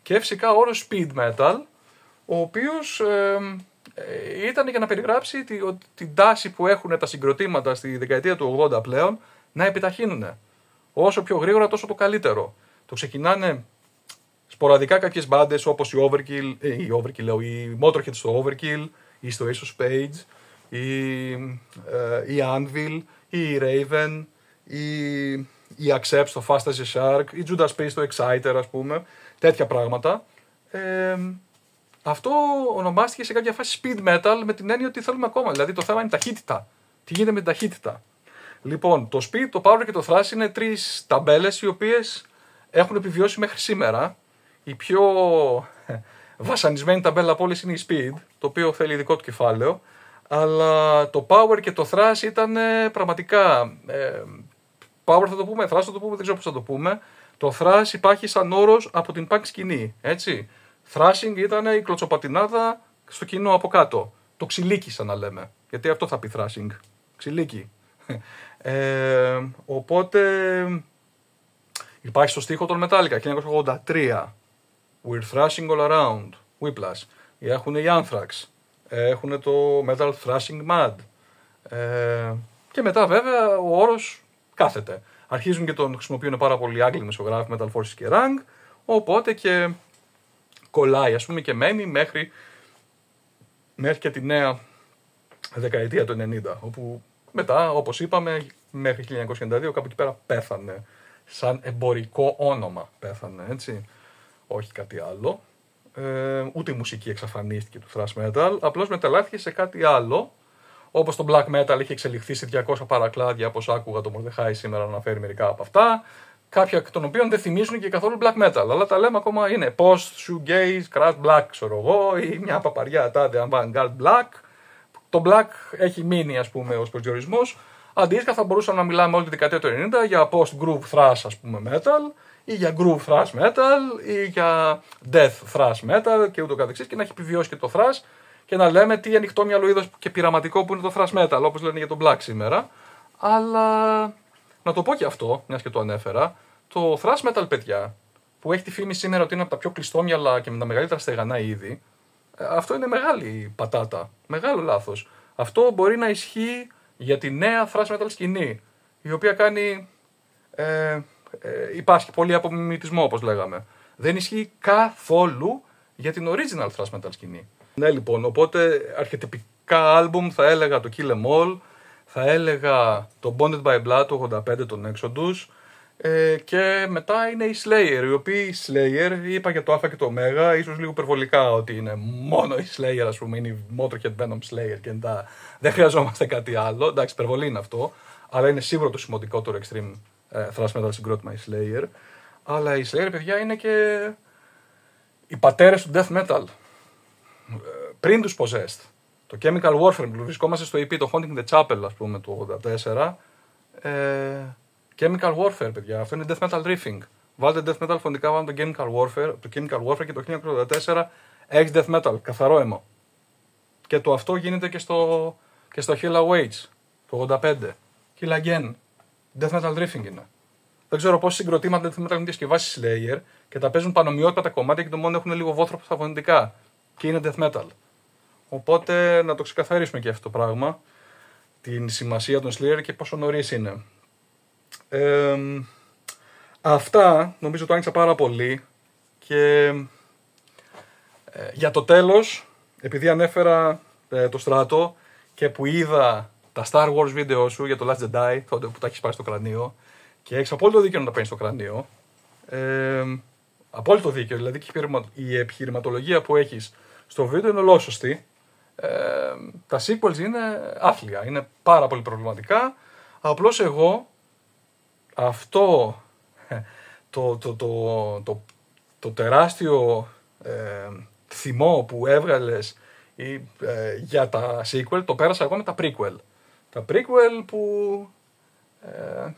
και φυσικά ο όρος speed metal, ο οποίος ε, ε, ήταν για να περιγράψει τη, ο, την τάση που έχουν τα συγκροτήματα στη δεκαετία του ογδόντα πλέον να επιταχύνουν. Όσο πιο γρήγορα τόσο το καλύτερο. Το ξεκινάνε σποραδικά κάποιες μπάντες όπως η Overkill, ε, η Overkill λέω, η Motorhead στο Overkill ή στο Ace of Spades, η, ε, η Anvil, η Raven, η, η Accept στο Fast as a Shark, η Judas Priest στο Exciter, ας πούμε, τέτοια πράγματα. Ε, αυτό ονομάστηκε σε κάποια φάση speed metal με την έννοια ότι θέλουμε ακόμα, δηλαδή το θέμα είναι ταχύτητα. Τι γίνεται με την ταχύτητα. Λοιπόν, το speed, το power και το thrash είναι τρεις ταμπέλες οι οποίες έχουν επιβιώσει μέχρι σήμερα. Η πιο βασανισμένη ταμπέλα από όλες είναι η speed, το οποίο θέλει ειδικό του κεφάλαιο. Αλλά το power και το thrash ήταν ε, πραγματικά. Ε, power θα το πούμε, thrash θα το πούμε, δεν ξέρω πώς θα το πούμε. Το thrash υπάρχει σαν όρος από την punk σκηνή. Έτσι. Thrashing ήταν η κλωτσοπατινάδα στο κοινό από κάτω. Το ξυλίκι, σαν να λέμε. Γιατί αυτό θα πει thrashing. Ξυλίκι. Ε, οπότε υπάρχει στο στίχο των Metallica χίλια εννιακόσια ογδόντα τρία. We're thrashing all around. Whiplash. Έχουν οι Anthrax. Έχουν το Metal Thrashing Mad. Ε, και μετά βέβαια ο όρος κάθεται. Αρχίζουν και τον χρησιμοποιούν πάρα πολλοί Άγγλοι μεσογράφοι, Metal Forces και Rank. Οπότε και κολλάει, ας πούμε, και μένει μέχρι, μέχρι και τη νέα δεκαετία του ενενήντα. Όπου μετά, όπως είπαμε, μέχρι χίλια εννιακόσια ενενήντα δύο κάπου εκεί πέρα πέθανε. Σαν εμπορικό όνομα πέθανε, έτσι. Όχι κάτι άλλο. Ε, ούτε η μουσική εξαφανίστηκε του thrash metal, απλώς μεταλλάχθηκε σε κάτι άλλο, όπως το black metal είχε εξελιχθεί σε διακόσια παρακλάδια, όπως άκουγα το Μορδεχάη σήμερα να αναφέρει μερικά από αυτά, κάποια εκ των οποίων δεν θυμίζουν και καθόλου black metal, αλλά τα λέμε ακόμα είναι post, shoegaze, crash black, ξέρω εγώ, ή μια παπαριά τάδε avant-garde black. Το black έχει μείνει, ας πούμε, ως προσδιορισμός. Αντίστοιχα θα μπορούσαμε να μιλάμε όλη τη δεκαετία του ενενήντα για post-groove thrash, ας πούμε, metal, ή για groove thrash metal, ή για death thrash metal και ούτω καθεξής, και να έχει επιβιώσει και το thrash και να λέμε τι ανοιχτόμυαλο είδος και πειραματικό που είναι το thrash metal, όπως λένε για το black σήμερα. Αλλά να το πω και αυτό, μιας και το ανέφερα, το thrash metal, παιδιά, που έχει τη φήμη σήμερα ότι είναι από τα πιο κλειστόμυαλα και με τα μεγαλύτερα στεγανά είδη, αυτό είναι μεγάλη πατάτα, μεγάλο λάθος. Αυτό μπορεί να ισχύει για τη νέα thrash metal σκηνή, η οποία κάνει, ε, ε, υπάρχει πολύ απομιμητισμό, όπως λέγαμε. Δεν ισχύει καθόλου για την original thrash metal σκηνή. Ναι, λοιπόν, οπότε αρχετυπικά άλμπουμ θα έλεγα το Kill Em All, θα έλεγα το Bonded by Blood του ογδόντα πέντε, τον Exodus, ε, και μετά είναι οι Slayer, οι οποίοι οι Slayer, είπα για το Α και το Ω, ίσως λίγο υπερβολικά ότι είναι μόνο οι Slayer, ας πούμε, είναι η Motorhead, Venom, Slayer και τα... δεν χρειαζόμαστε κάτι άλλο, εντάξει, υπερβολή είναι αυτό, αλλά είναι σίγουρα το σημαντικότερο extreme ε, thrash metal συγκρότημα οι Slayer, αλλά οι Slayer, παιδιά, είναι και οι πατέρες του death metal, πριν τους Possessed. Το Chemical Warfare που βρισκόμαστε στο ι πι, το Haunting the Chapel, ας πούμε, του ογδόντα τέσσερα, ε, Chemical Warfare, παιδιά, αυτό είναι death metal riffing. Βάλτε death metal φωνικά, βάλτε το Chemical Warfare, το Chemical Warfare και το χίλια εννιακόσια ογδόντα τέσσερα έχει death metal, καθαρό αίμα. Και το αυτό γίνεται και στο, και στο Hell Awaits, το ογδόντα πέντε. Kill Again, death metal riffing είναι. Δεν ξέρω πόσοι συγκροτήματα death metal έχουν διασκευάσει Slayer και τα παίζουν πανομοιότυπα τα κομμάτια και το μόνο έχουν λίγο βόθρο στα φωνητικά. Και είναι death metal. Οπότε να το ξεκαθαρίσουμε και αυτό το πράγμα, την σημασία των Slayer και πόσο νωρίς είναι. Ε, αυτά νομίζω το άνοιξα πάρα πολύ και ε, για το τέλος, επειδή ανέφερα ε, το Στράτο και που είδα τα Star Wars βίντεο σου για το Last Jedi, τότε που τα έχεις πάρει στο κρανίο και έχεις απόλυτο δίκιο να τα παίρνεις στο κρανίο, ε, απόλυτο δίκιο, δηλαδή και η επιχειρηματολογία που έχεις στο βίντεο είναι ολόσωστη. Ε, τα sequels είναι άθλια, είναι πάρα πολύ προβληματικά, απλώς εγώ αυτό το, το, το, το, το τεράστιο ε, θυμό που έβγαλες ή, ε, για τα sequel το πέρασα εγώ με τα prequel. Τα prequel που ε,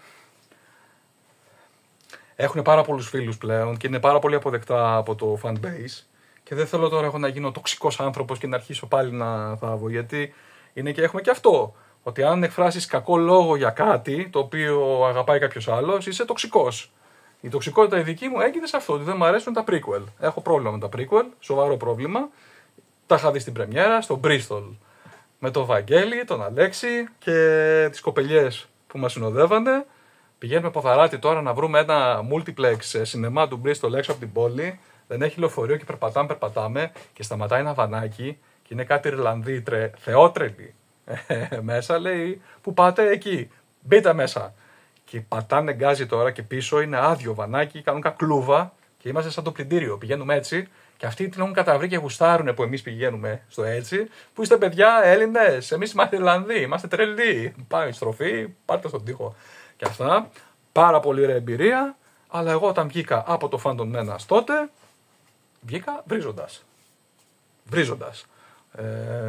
έχουν πάρα πολλούς φίλους πλέον και είναι πάρα πολύ αποδεκτά από το fanbase και δεν θέλω τώρα εγώ να γίνω τοξικός άνθρωπος και να αρχίσω πάλι να θάβω, γιατί είναι και έχουμε και αυτό. Ότι αν εκφράσεις κακό λόγο για κάτι το οποίο αγαπάει κάποιος άλλος, είσαι τοξικός. Η τοξικότητα η δική μου έγκυται σε αυτό, ότι δεν μου αρέσουν τα prequel. Έχω πρόβλημα με τα prequel, σοβαρό πρόβλημα. Τα είχα δει στην πρεμιέρα, στο Bristol. Με τον Βαγγέλη, τον Αλέξη και τις κοπελιές που μας συνοδεύανε. Πηγαίνουμε ποδαράτη τώρα να βρούμε ένα multiplex σινεμά του Bristol έξω από την πόλη. Δεν έχει λεωφορείο και περπατάμε, περπατάμε και σταματάει ένα βανάκι και είναι κάτι Ιρλανδοί τρε... θεότρελοι μέσα. Λέει, πού πάτε? Εκεί. Μπείτε μέσα. Και πατάνε γκάζι τώρα και πίσω είναι άδειο βανάκι, κάνουν κακλούβα και είμαστε σαν το πλυντήριο. Πηγαίνουμε έτσι και αυτοί την έχουν καταβρει και γουστάρουν που εμείς πηγαίνουμε στο έτσι. Που είστε παιδιά Έλληνες, εμείς είμαστε Ιρλανδοί, είμαστε τρελοί. Πάει στροφή, πάρτε στον τοίχο. Και αυτά. Πάρα πολύ ωραία εμπειρία. Αλλά εγώ όταν βγήκα από το Phantom Menace τότε, βγήκα βρίζοντας. Βρίζοντας. Ε,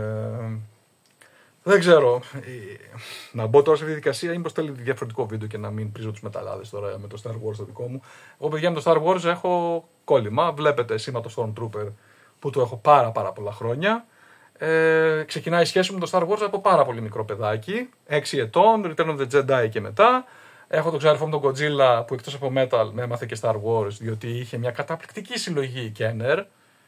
δεν ξέρω. Να μπω τώρα σε αυτή τη διαδικασία ή μήπως θέλει διαφορετικό βίντεο και να μην πρίζω τους μεταλλάδες τώρα με το Star Wars το δικό μου. Εγώ παιδιά με το Star Wars έχω κόλλημα. Βλέπετε σήμα το Stormtrooper που το έχω πάρα πάρα πολλά χρόνια. Ε, ξεκινάει η σχέση μου με το Star Wars από πάρα πολύ μικρό παιδάκι. έξι ετών, Return of the Jedi και μετά. Έχω τον ξάδερφό μου τον Godzilla που εκτός από Metal με έμαθε και Star Wars διότι είχε μια καταπληκτική συλλογή Kenner.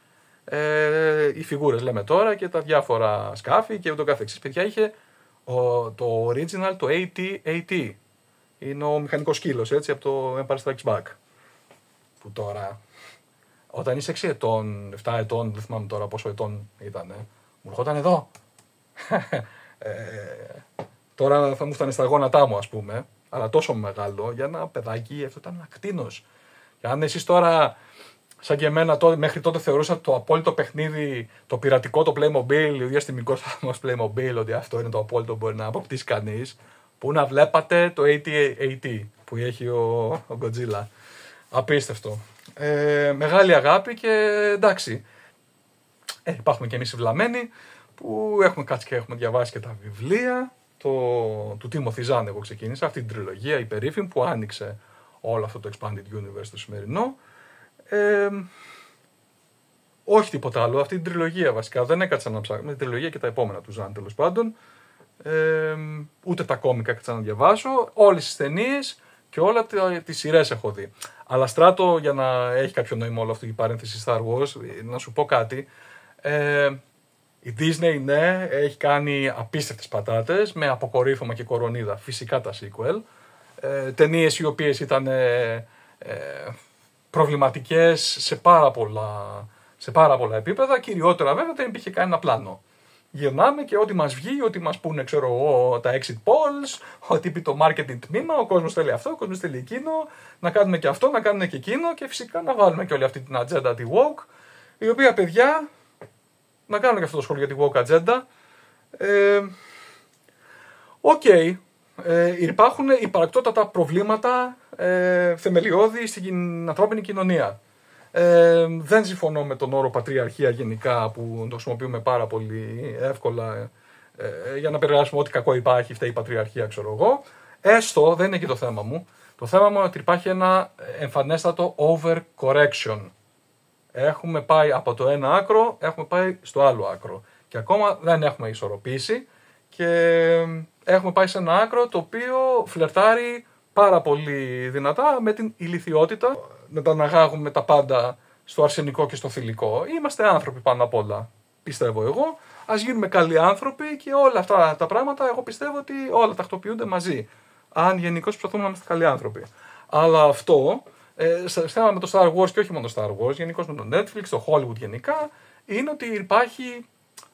Ε, οι φιγούρες λέμε τώρα και τα διάφορα σκάφη και ούτω καθεξής. Παιδιά είχε ο, το original, το έι τι έι τι. Είναι ο μηχανικός σκύλος έτσι από το Empire Strikes Back. Που τώρα όταν είσαι έξι ετών, επτά ετών, δεν θυμάμαι τώρα πόσο ετών ήταν, μου ερχόταν εδώ. ε, τώρα θα μου φτάνε στα γόνατά μου ας πούμε, αλλά τόσο μεγάλο για ένα παιδάκι αυτό ήταν ένα κτήνος. Και αν εσείς τώρα, σαν και εμένα τότε, μέχρι τότε θεωρούσα το απόλυτο παιχνίδι, το πειρατικό, το Playmobil, ο διαστημικός σταθμός Playmobil, ότι αυτό είναι το απόλυτο που μπορεί να αποκτήσει κανείς, που να βλέπατε το έι τι έι τι που έχει ο, ο Godzilla. Απίστευτο. Ε, μεγάλη αγάπη και εντάξει. Ε, υπάρχουν και εμείς οι βλαμμένοι που έχουμε κάτσει και έχουμε διαβάσει και τα βιβλία. Το, του Timothy Zahn εγώ ξεκίνησα, αυτή την τριλογία, η περίφημη που άνοιξε όλο αυτό το Expanded Universe το σημερινό. Ε, όχι τίποτα άλλο, αυτή την τριλογία βασικά, δεν έκατσα να ψάξω, με την τριλογία και τα επόμενα του Zahn τέλος πάντων. Ε, ούτε τα κόμικα έκατσα να διαβάσω, όλες τις ταινίες και όλα τις σειρές έχω δει. Αλλά Στράτο, για να έχει κάποιο νόημα όλο αυτή η παρένθεση Star Wars, να σου πω κάτι. Ε, η Disney, ναι, έχει κάνει απίστευτες πατάτες με αποκορύφωμα και κορονίδα. Φυσικά τα sequel. Ε, ταινίες οι οποίες ήταν ε, ε, προβληματικές σε πάρα, πολλά, σε πάρα πολλά επίπεδα. Κυριότερα βέβαια δεν υπήρχε κανένα πλάνο. Γυρνάμε και ό,τι μας βγει, ό,τι μας πούνε, ξέρω εγώ, τα exit polls, ό,τι πει το marketing τμήμα, ο κόσμος θέλει αυτό, ο κόσμος θέλει εκείνο, να κάνουμε και αυτό, να κάνουμε και εκείνο και φυσικά να βάλουμε και όλη αυτή την ατζέντα τη woke, η οποία παιδιά, να κάνουμε και αυτό το σχόλιο για τη woke ατζέντα. Οκ, ε, okay, ε, υπάρχουν υπαρκτότατα προβλήματα ε, θεμελιώδη στην ανθρώπινη κοινωνία. Ε, δεν συμφωνώ με τον όρο πατριαρχία γενικά που το χρησιμοποιούμε πάρα πολύ εύκολα ε, για να περιγράψουμε ό,τι κακό υπάρχει, φταίει η πατριαρχία, ξέρω εγώ. Έστω, δεν είναι και το θέμα μου. Το θέμα μου είναι ότι υπάρχει ένα εμφανέστατο overcorrection. Έχουμε πάει από το ένα άκρο, έχουμε πάει στο άλλο άκρο. Και ακόμα δεν έχουμε ισορροπήσει και έχουμε πάει σε ένα άκρο το οποίο φλερτάρει πάρα πολύ δυνατά με την ηλιθιότητα. Να τα αναγάγουμε τα πάντα στο αρσενικό και στο θηλυκό. Είμαστε άνθρωποι πάνω απ' όλα, πιστεύω εγώ. Ας γίνουμε καλοί άνθρωποι και όλα αυτά τα πράγματα, εγώ πιστεύω ότι όλα τακτοποιούνται μαζί. Αν γενικώς προσπαθούμε να είμαστε καλοί άνθρωποι. Αλλά αυτό, ε, σε θέμα με το Star Wars και όχι μόνο το Star Wars, γενικώς με το Netflix, το Hollywood γενικά, είναι ότι υπάρχει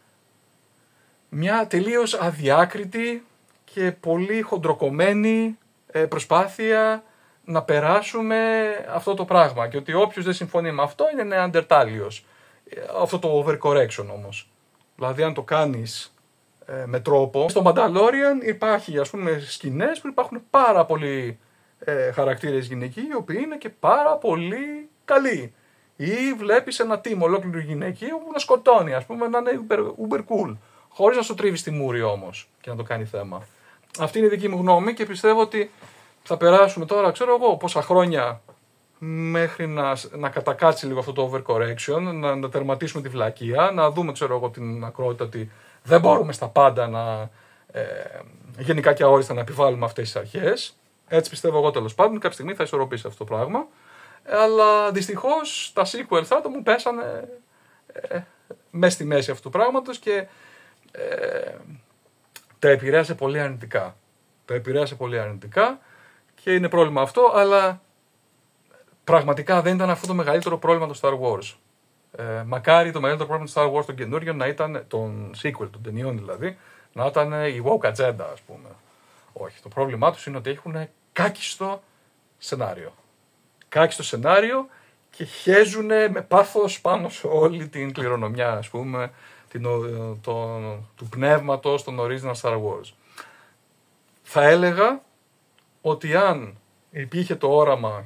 μια τελείως αδιάκριτη και πολύ χοντροκομμένη ε, προσπάθεια να περάσουμε αυτό το πράγμα και ότι όποιος δεν συμφωνεί με αυτό είναι νεαντερτάλιος. Αυτό το overcorrection όμως. Δηλαδή αν το κάνεις ε, με τρόπο. Στο Mandalorian υπάρχει ας πούμε σκηνές που υπάρχουν πάρα πολλοί ε, χαρακτήρες γυναικοί οι οποίοι είναι και πάρα πολύ καλοί. Ή βλέπεις ένα team ολόκληρο γυναικείο που να σκοτώνει ας πούμε να είναι uber, uber cool. Χωρίς να σου τρίβει στη μούρη όμως και να το κάνει θέμα. Αυτή είναι η δική μου γνώμη και πιστεύω ότι θα περάσουμε τώρα, ξέρω εγώ, πόσα χρόνια μέχρι να, να κατακάτσει λίγο αυτό το overcorrection, να, να τερματίσουμε τη βλακεία, να δούμε, ξέρω εγώ, την ακρότητα ότι δεν μπορούμε στα πάντα να ε, γενικά και αόριστα να επιβάλλουμε αυτές τις αρχές. Έτσι πιστεύω εγώ τέλος πάντων. Κάποια στιγμή θα ισορροπήσει αυτό το πράγμα. Αλλά δυστυχώς τα sequel θα το μου πέσανε ε, μέσα στη μέση αυτού του πράγματος και ε, τα επηρέασε πολύ αρνητικά. Τα επηρέασε πολύ αρνητικά και είναι πρόβλημα αυτό, αλλά πραγματικά δεν ήταν αυτό το μεγαλύτερο πρόβλημα του Star Wars. Ε, μακάρι το μεγαλύτερο πρόβλημα του Star Wars των καινούριων να ήταν, των sequel, των ταινιών δηλαδή, να ήταν η woke agenda, ας πούμε. Όχι, το πρόβλημά τους είναι ότι έχουν κάκιστο σενάριο. Κάκιστο σενάριο και χέζουν με πάθος πάνω σε όλη την κληρονομιά, ας πούμε, την, το, του πνεύματος των original Star Wars. Θα έλεγα ότι αν υπήρχε το όραμα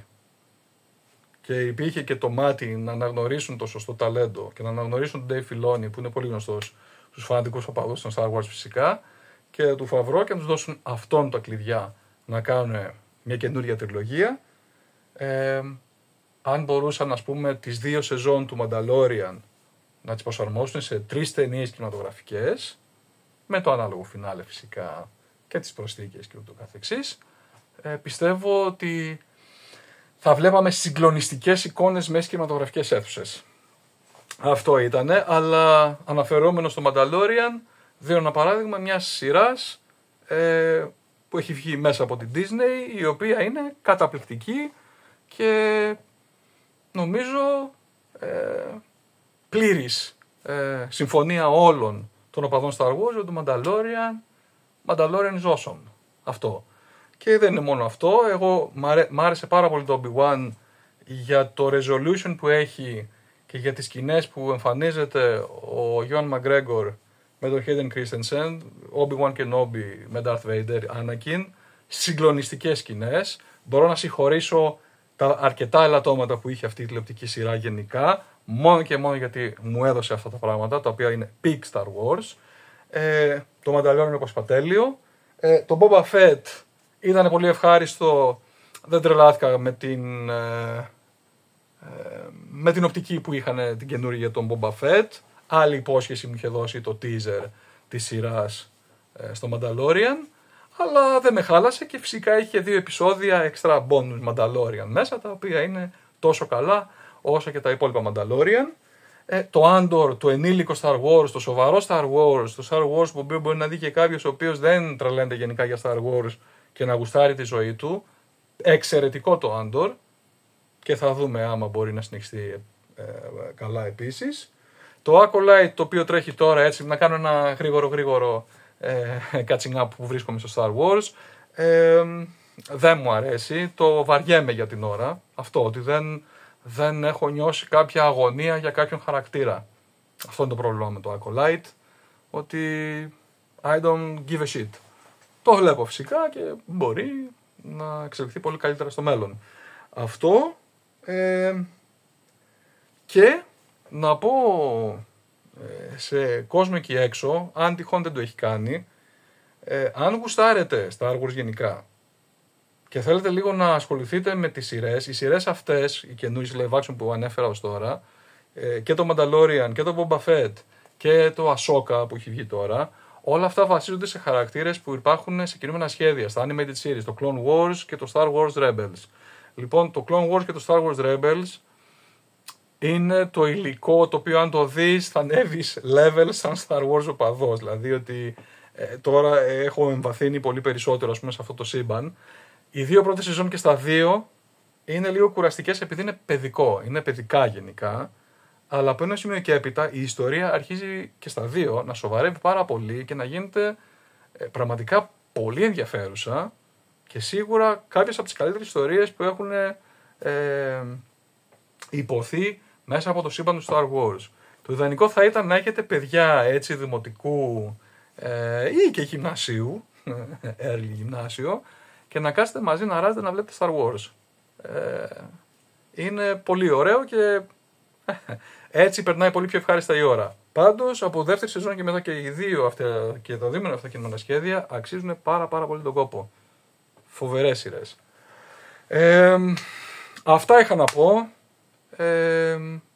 και υπήρχε και το μάτι να αναγνωρίσουν το σωστό ταλέντο και να αναγνωρίσουν τον Dave Filoni, που είναι πολύ γνωστός στους φανατικούς οπαδούς των Star Wars φυσικά, και του Φαβρό, και να τους δώσουν αυτόν τα κλειδιά να κάνουν μια καινούργια τριλογία. Ε, αν μπορούσαν, ας πούμε, τις δύο σεζόν του Mandalorian να τις προσαρμόσουν σε τρεις ταινίες κινηματογραφικές, με το ανάλογο φινάλε φυσικά και τις προσθήκες και ούτω καθεξής, ε, πιστεύω ότι θα βλέπαμε συγκλονιστικές εικόνες μέσα στις κινηματογραφικές αίθουσες. Αυτό ήτανε, αλλά αναφερόμενο στο Mandalorian, δίνω ένα παράδειγμα μιας σειράς ε, που έχει βγει μέσα από την Disney, η οποία είναι καταπληκτική και νομίζω ε, πλήρης ε, συμφωνία όλων των οπαδών Star Wars ότι το Mandalorian, Mandalorian is awesome. Αυτό. Και δεν είναι μόνο αυτό, εγώ μ' άρεσε πάρα πολύ το Obi-Wan για το resolution που έχει και για τις σκηνές που εμφανίζεται ο Ewan McGregor με τον Hayden Christensen, Obi-Wan Kenobi με Darth Vader, Anakin, συγκλονιστικές σκηνές. Μπορώ να συγχωρήσω τα αρκετά ελαττώματα που είχε αυτή η τηλεοπτική σειρά γενικά, μόνο και μόνο γιατί μου έδωσε αυτά τα πράγματα, τα οποία είναι peak Star Wars. Ε, το Mandalorian είναι όπως πατέλειο. Ε, το Boba Fett ήταν πολύ ευχάριστο, δεν τρελάθηκα με την, ε, ε, με την οπτική που είχαν την καινούργια για τον Boba Fett. Άλλη υπόσχεση μου είχε δώσει το teaser της σειράς ε, στο Mandalorian, αλλά δεν με χάλασε και φυσικά είχε δύο επεισόδια extra bonus Mandalorian μέσα, τα οποία είναι τόσο καλά όσο και τα υπόλοιπα Mandalorian. Ε, το Andor, το ενήλικο Star Wars, το σοβαρό Star Wars, το Star Wars που μπορεί να δει και κάποιος ο οποίος δεν τρελαίνεται γενικά για Star Wars και να γουστάρει τη ζωή του. Εξαιρετικό το Andor και θα δούμε άμα μπορεί να συνεχιστεί ε, καλά επίσης. Το Acolyte, το οποίο τρέχει τώρα, έτσι, να κάνω ένα γρήγορο γρήγορο ε, catching up που βρίσκομαι στο Star Wars. Ε, δεν μου αρέσει, το βαριέμαι για την ώρα. Αυτό, ότι δεν, δεν έχω νιώσει κάποια αγωνία για κάποιον χαρακτήρα. Αυτό είναι το πρόβλημα με το Acolyte, ότι I don't give a shit. Το βλέπω φυσικά και μπορεί να εξελιχθεί πολύ καλύτερα στο μέλλον. Αυτό ε, και να πω ε, σε κόσμο εκεί έξω, αν τυχόν δεν το έχει κάνει, ε, αν γουστάρετε Star Wars γενικά και θέλετε λίγο να ασχοληθείτε με τις σειρές, οι σειρές αυτές, οι καινούριες live action που ανέφερα ως τώρα, ε, και το Mandalorian και το Boba Fett και το Ahsoka που έχει βγει τώρα, όλα αυτά βασίζονται σε χαρακτήρες που υπάρχουν σε κινούμενα σχέδια, στα animated series, το Clone Wars και το Star Wars Rebels. Λοιπόν, το Clone Wars και το Star Wars Rebels είναι το υλικό το οποίο αν το δεις θα ανέβεις level σαν Star Wars οπαδός. Δηλαδή ότι ε, τώρα έχω εμβαθύνει πολύ περισσότερο, ας πούμε, σε αυτό το σύμπαν. Οι δύο πρώτες σεζόν και στα δύο είναι λίγο κουραστικές επειδή είναι παιδικό, είναι παιδικά γενικά. Αλλά από ένα σημείο και έπειτα η ιστορία αρχίζει και στα δύο να σοβαρεύει πάρα πολύ και να γίνεται ε, πραγματικά πολύ ενδιαφέρουσα και σίγουρα κάποιες από τις καλύτερες ιστορίες που έχουν ε, υποθεί μέσα από το σύμπαν του Star Wars. Το ιδανικό θα ήταν να έχετε παιδιά έτσι δημοτικού ε, ή και γυμνασίου, early γυμνάσιο, και να κάθετε μαζί να ράζετε να βλέπετε Star Wars. Ε, είναι πολύ ωραίο και έτσι περνάει πολύ πιο ευχάριστα η ώρα. Πάντως από δεύτερη σεζόν και μετά και οι δύο αυτά και τα δύο αυτά κινούμενα σχέδια αξίζουν πάρα πάρα πολύ τον κόπο. Φοβερές σειρές. Ε, αυτά είχα να πω. Ε,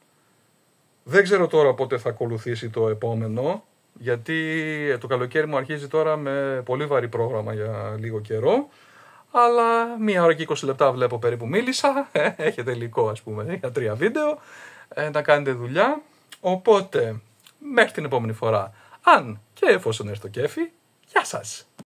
δεν ξέρω τώρα πότε θα ακολουθήσει το επόμενο, γιατί το καλοκαίρι μου αρχίζει τώρα με πολύ βαρύ πρόγραμμα για λίγο καιρό, αλλά μία ώρα και είκοσι λεπτά βλέπω περίπου μίλησα. Ε, έχετε υλικό, ας πούμε, για τρία βίντεο. Ε, να κάνετε δουλειά. Οπότε, μέχρι την επόμενη φορά, αν και εφόσον έρθει το κέφι, γεια σας!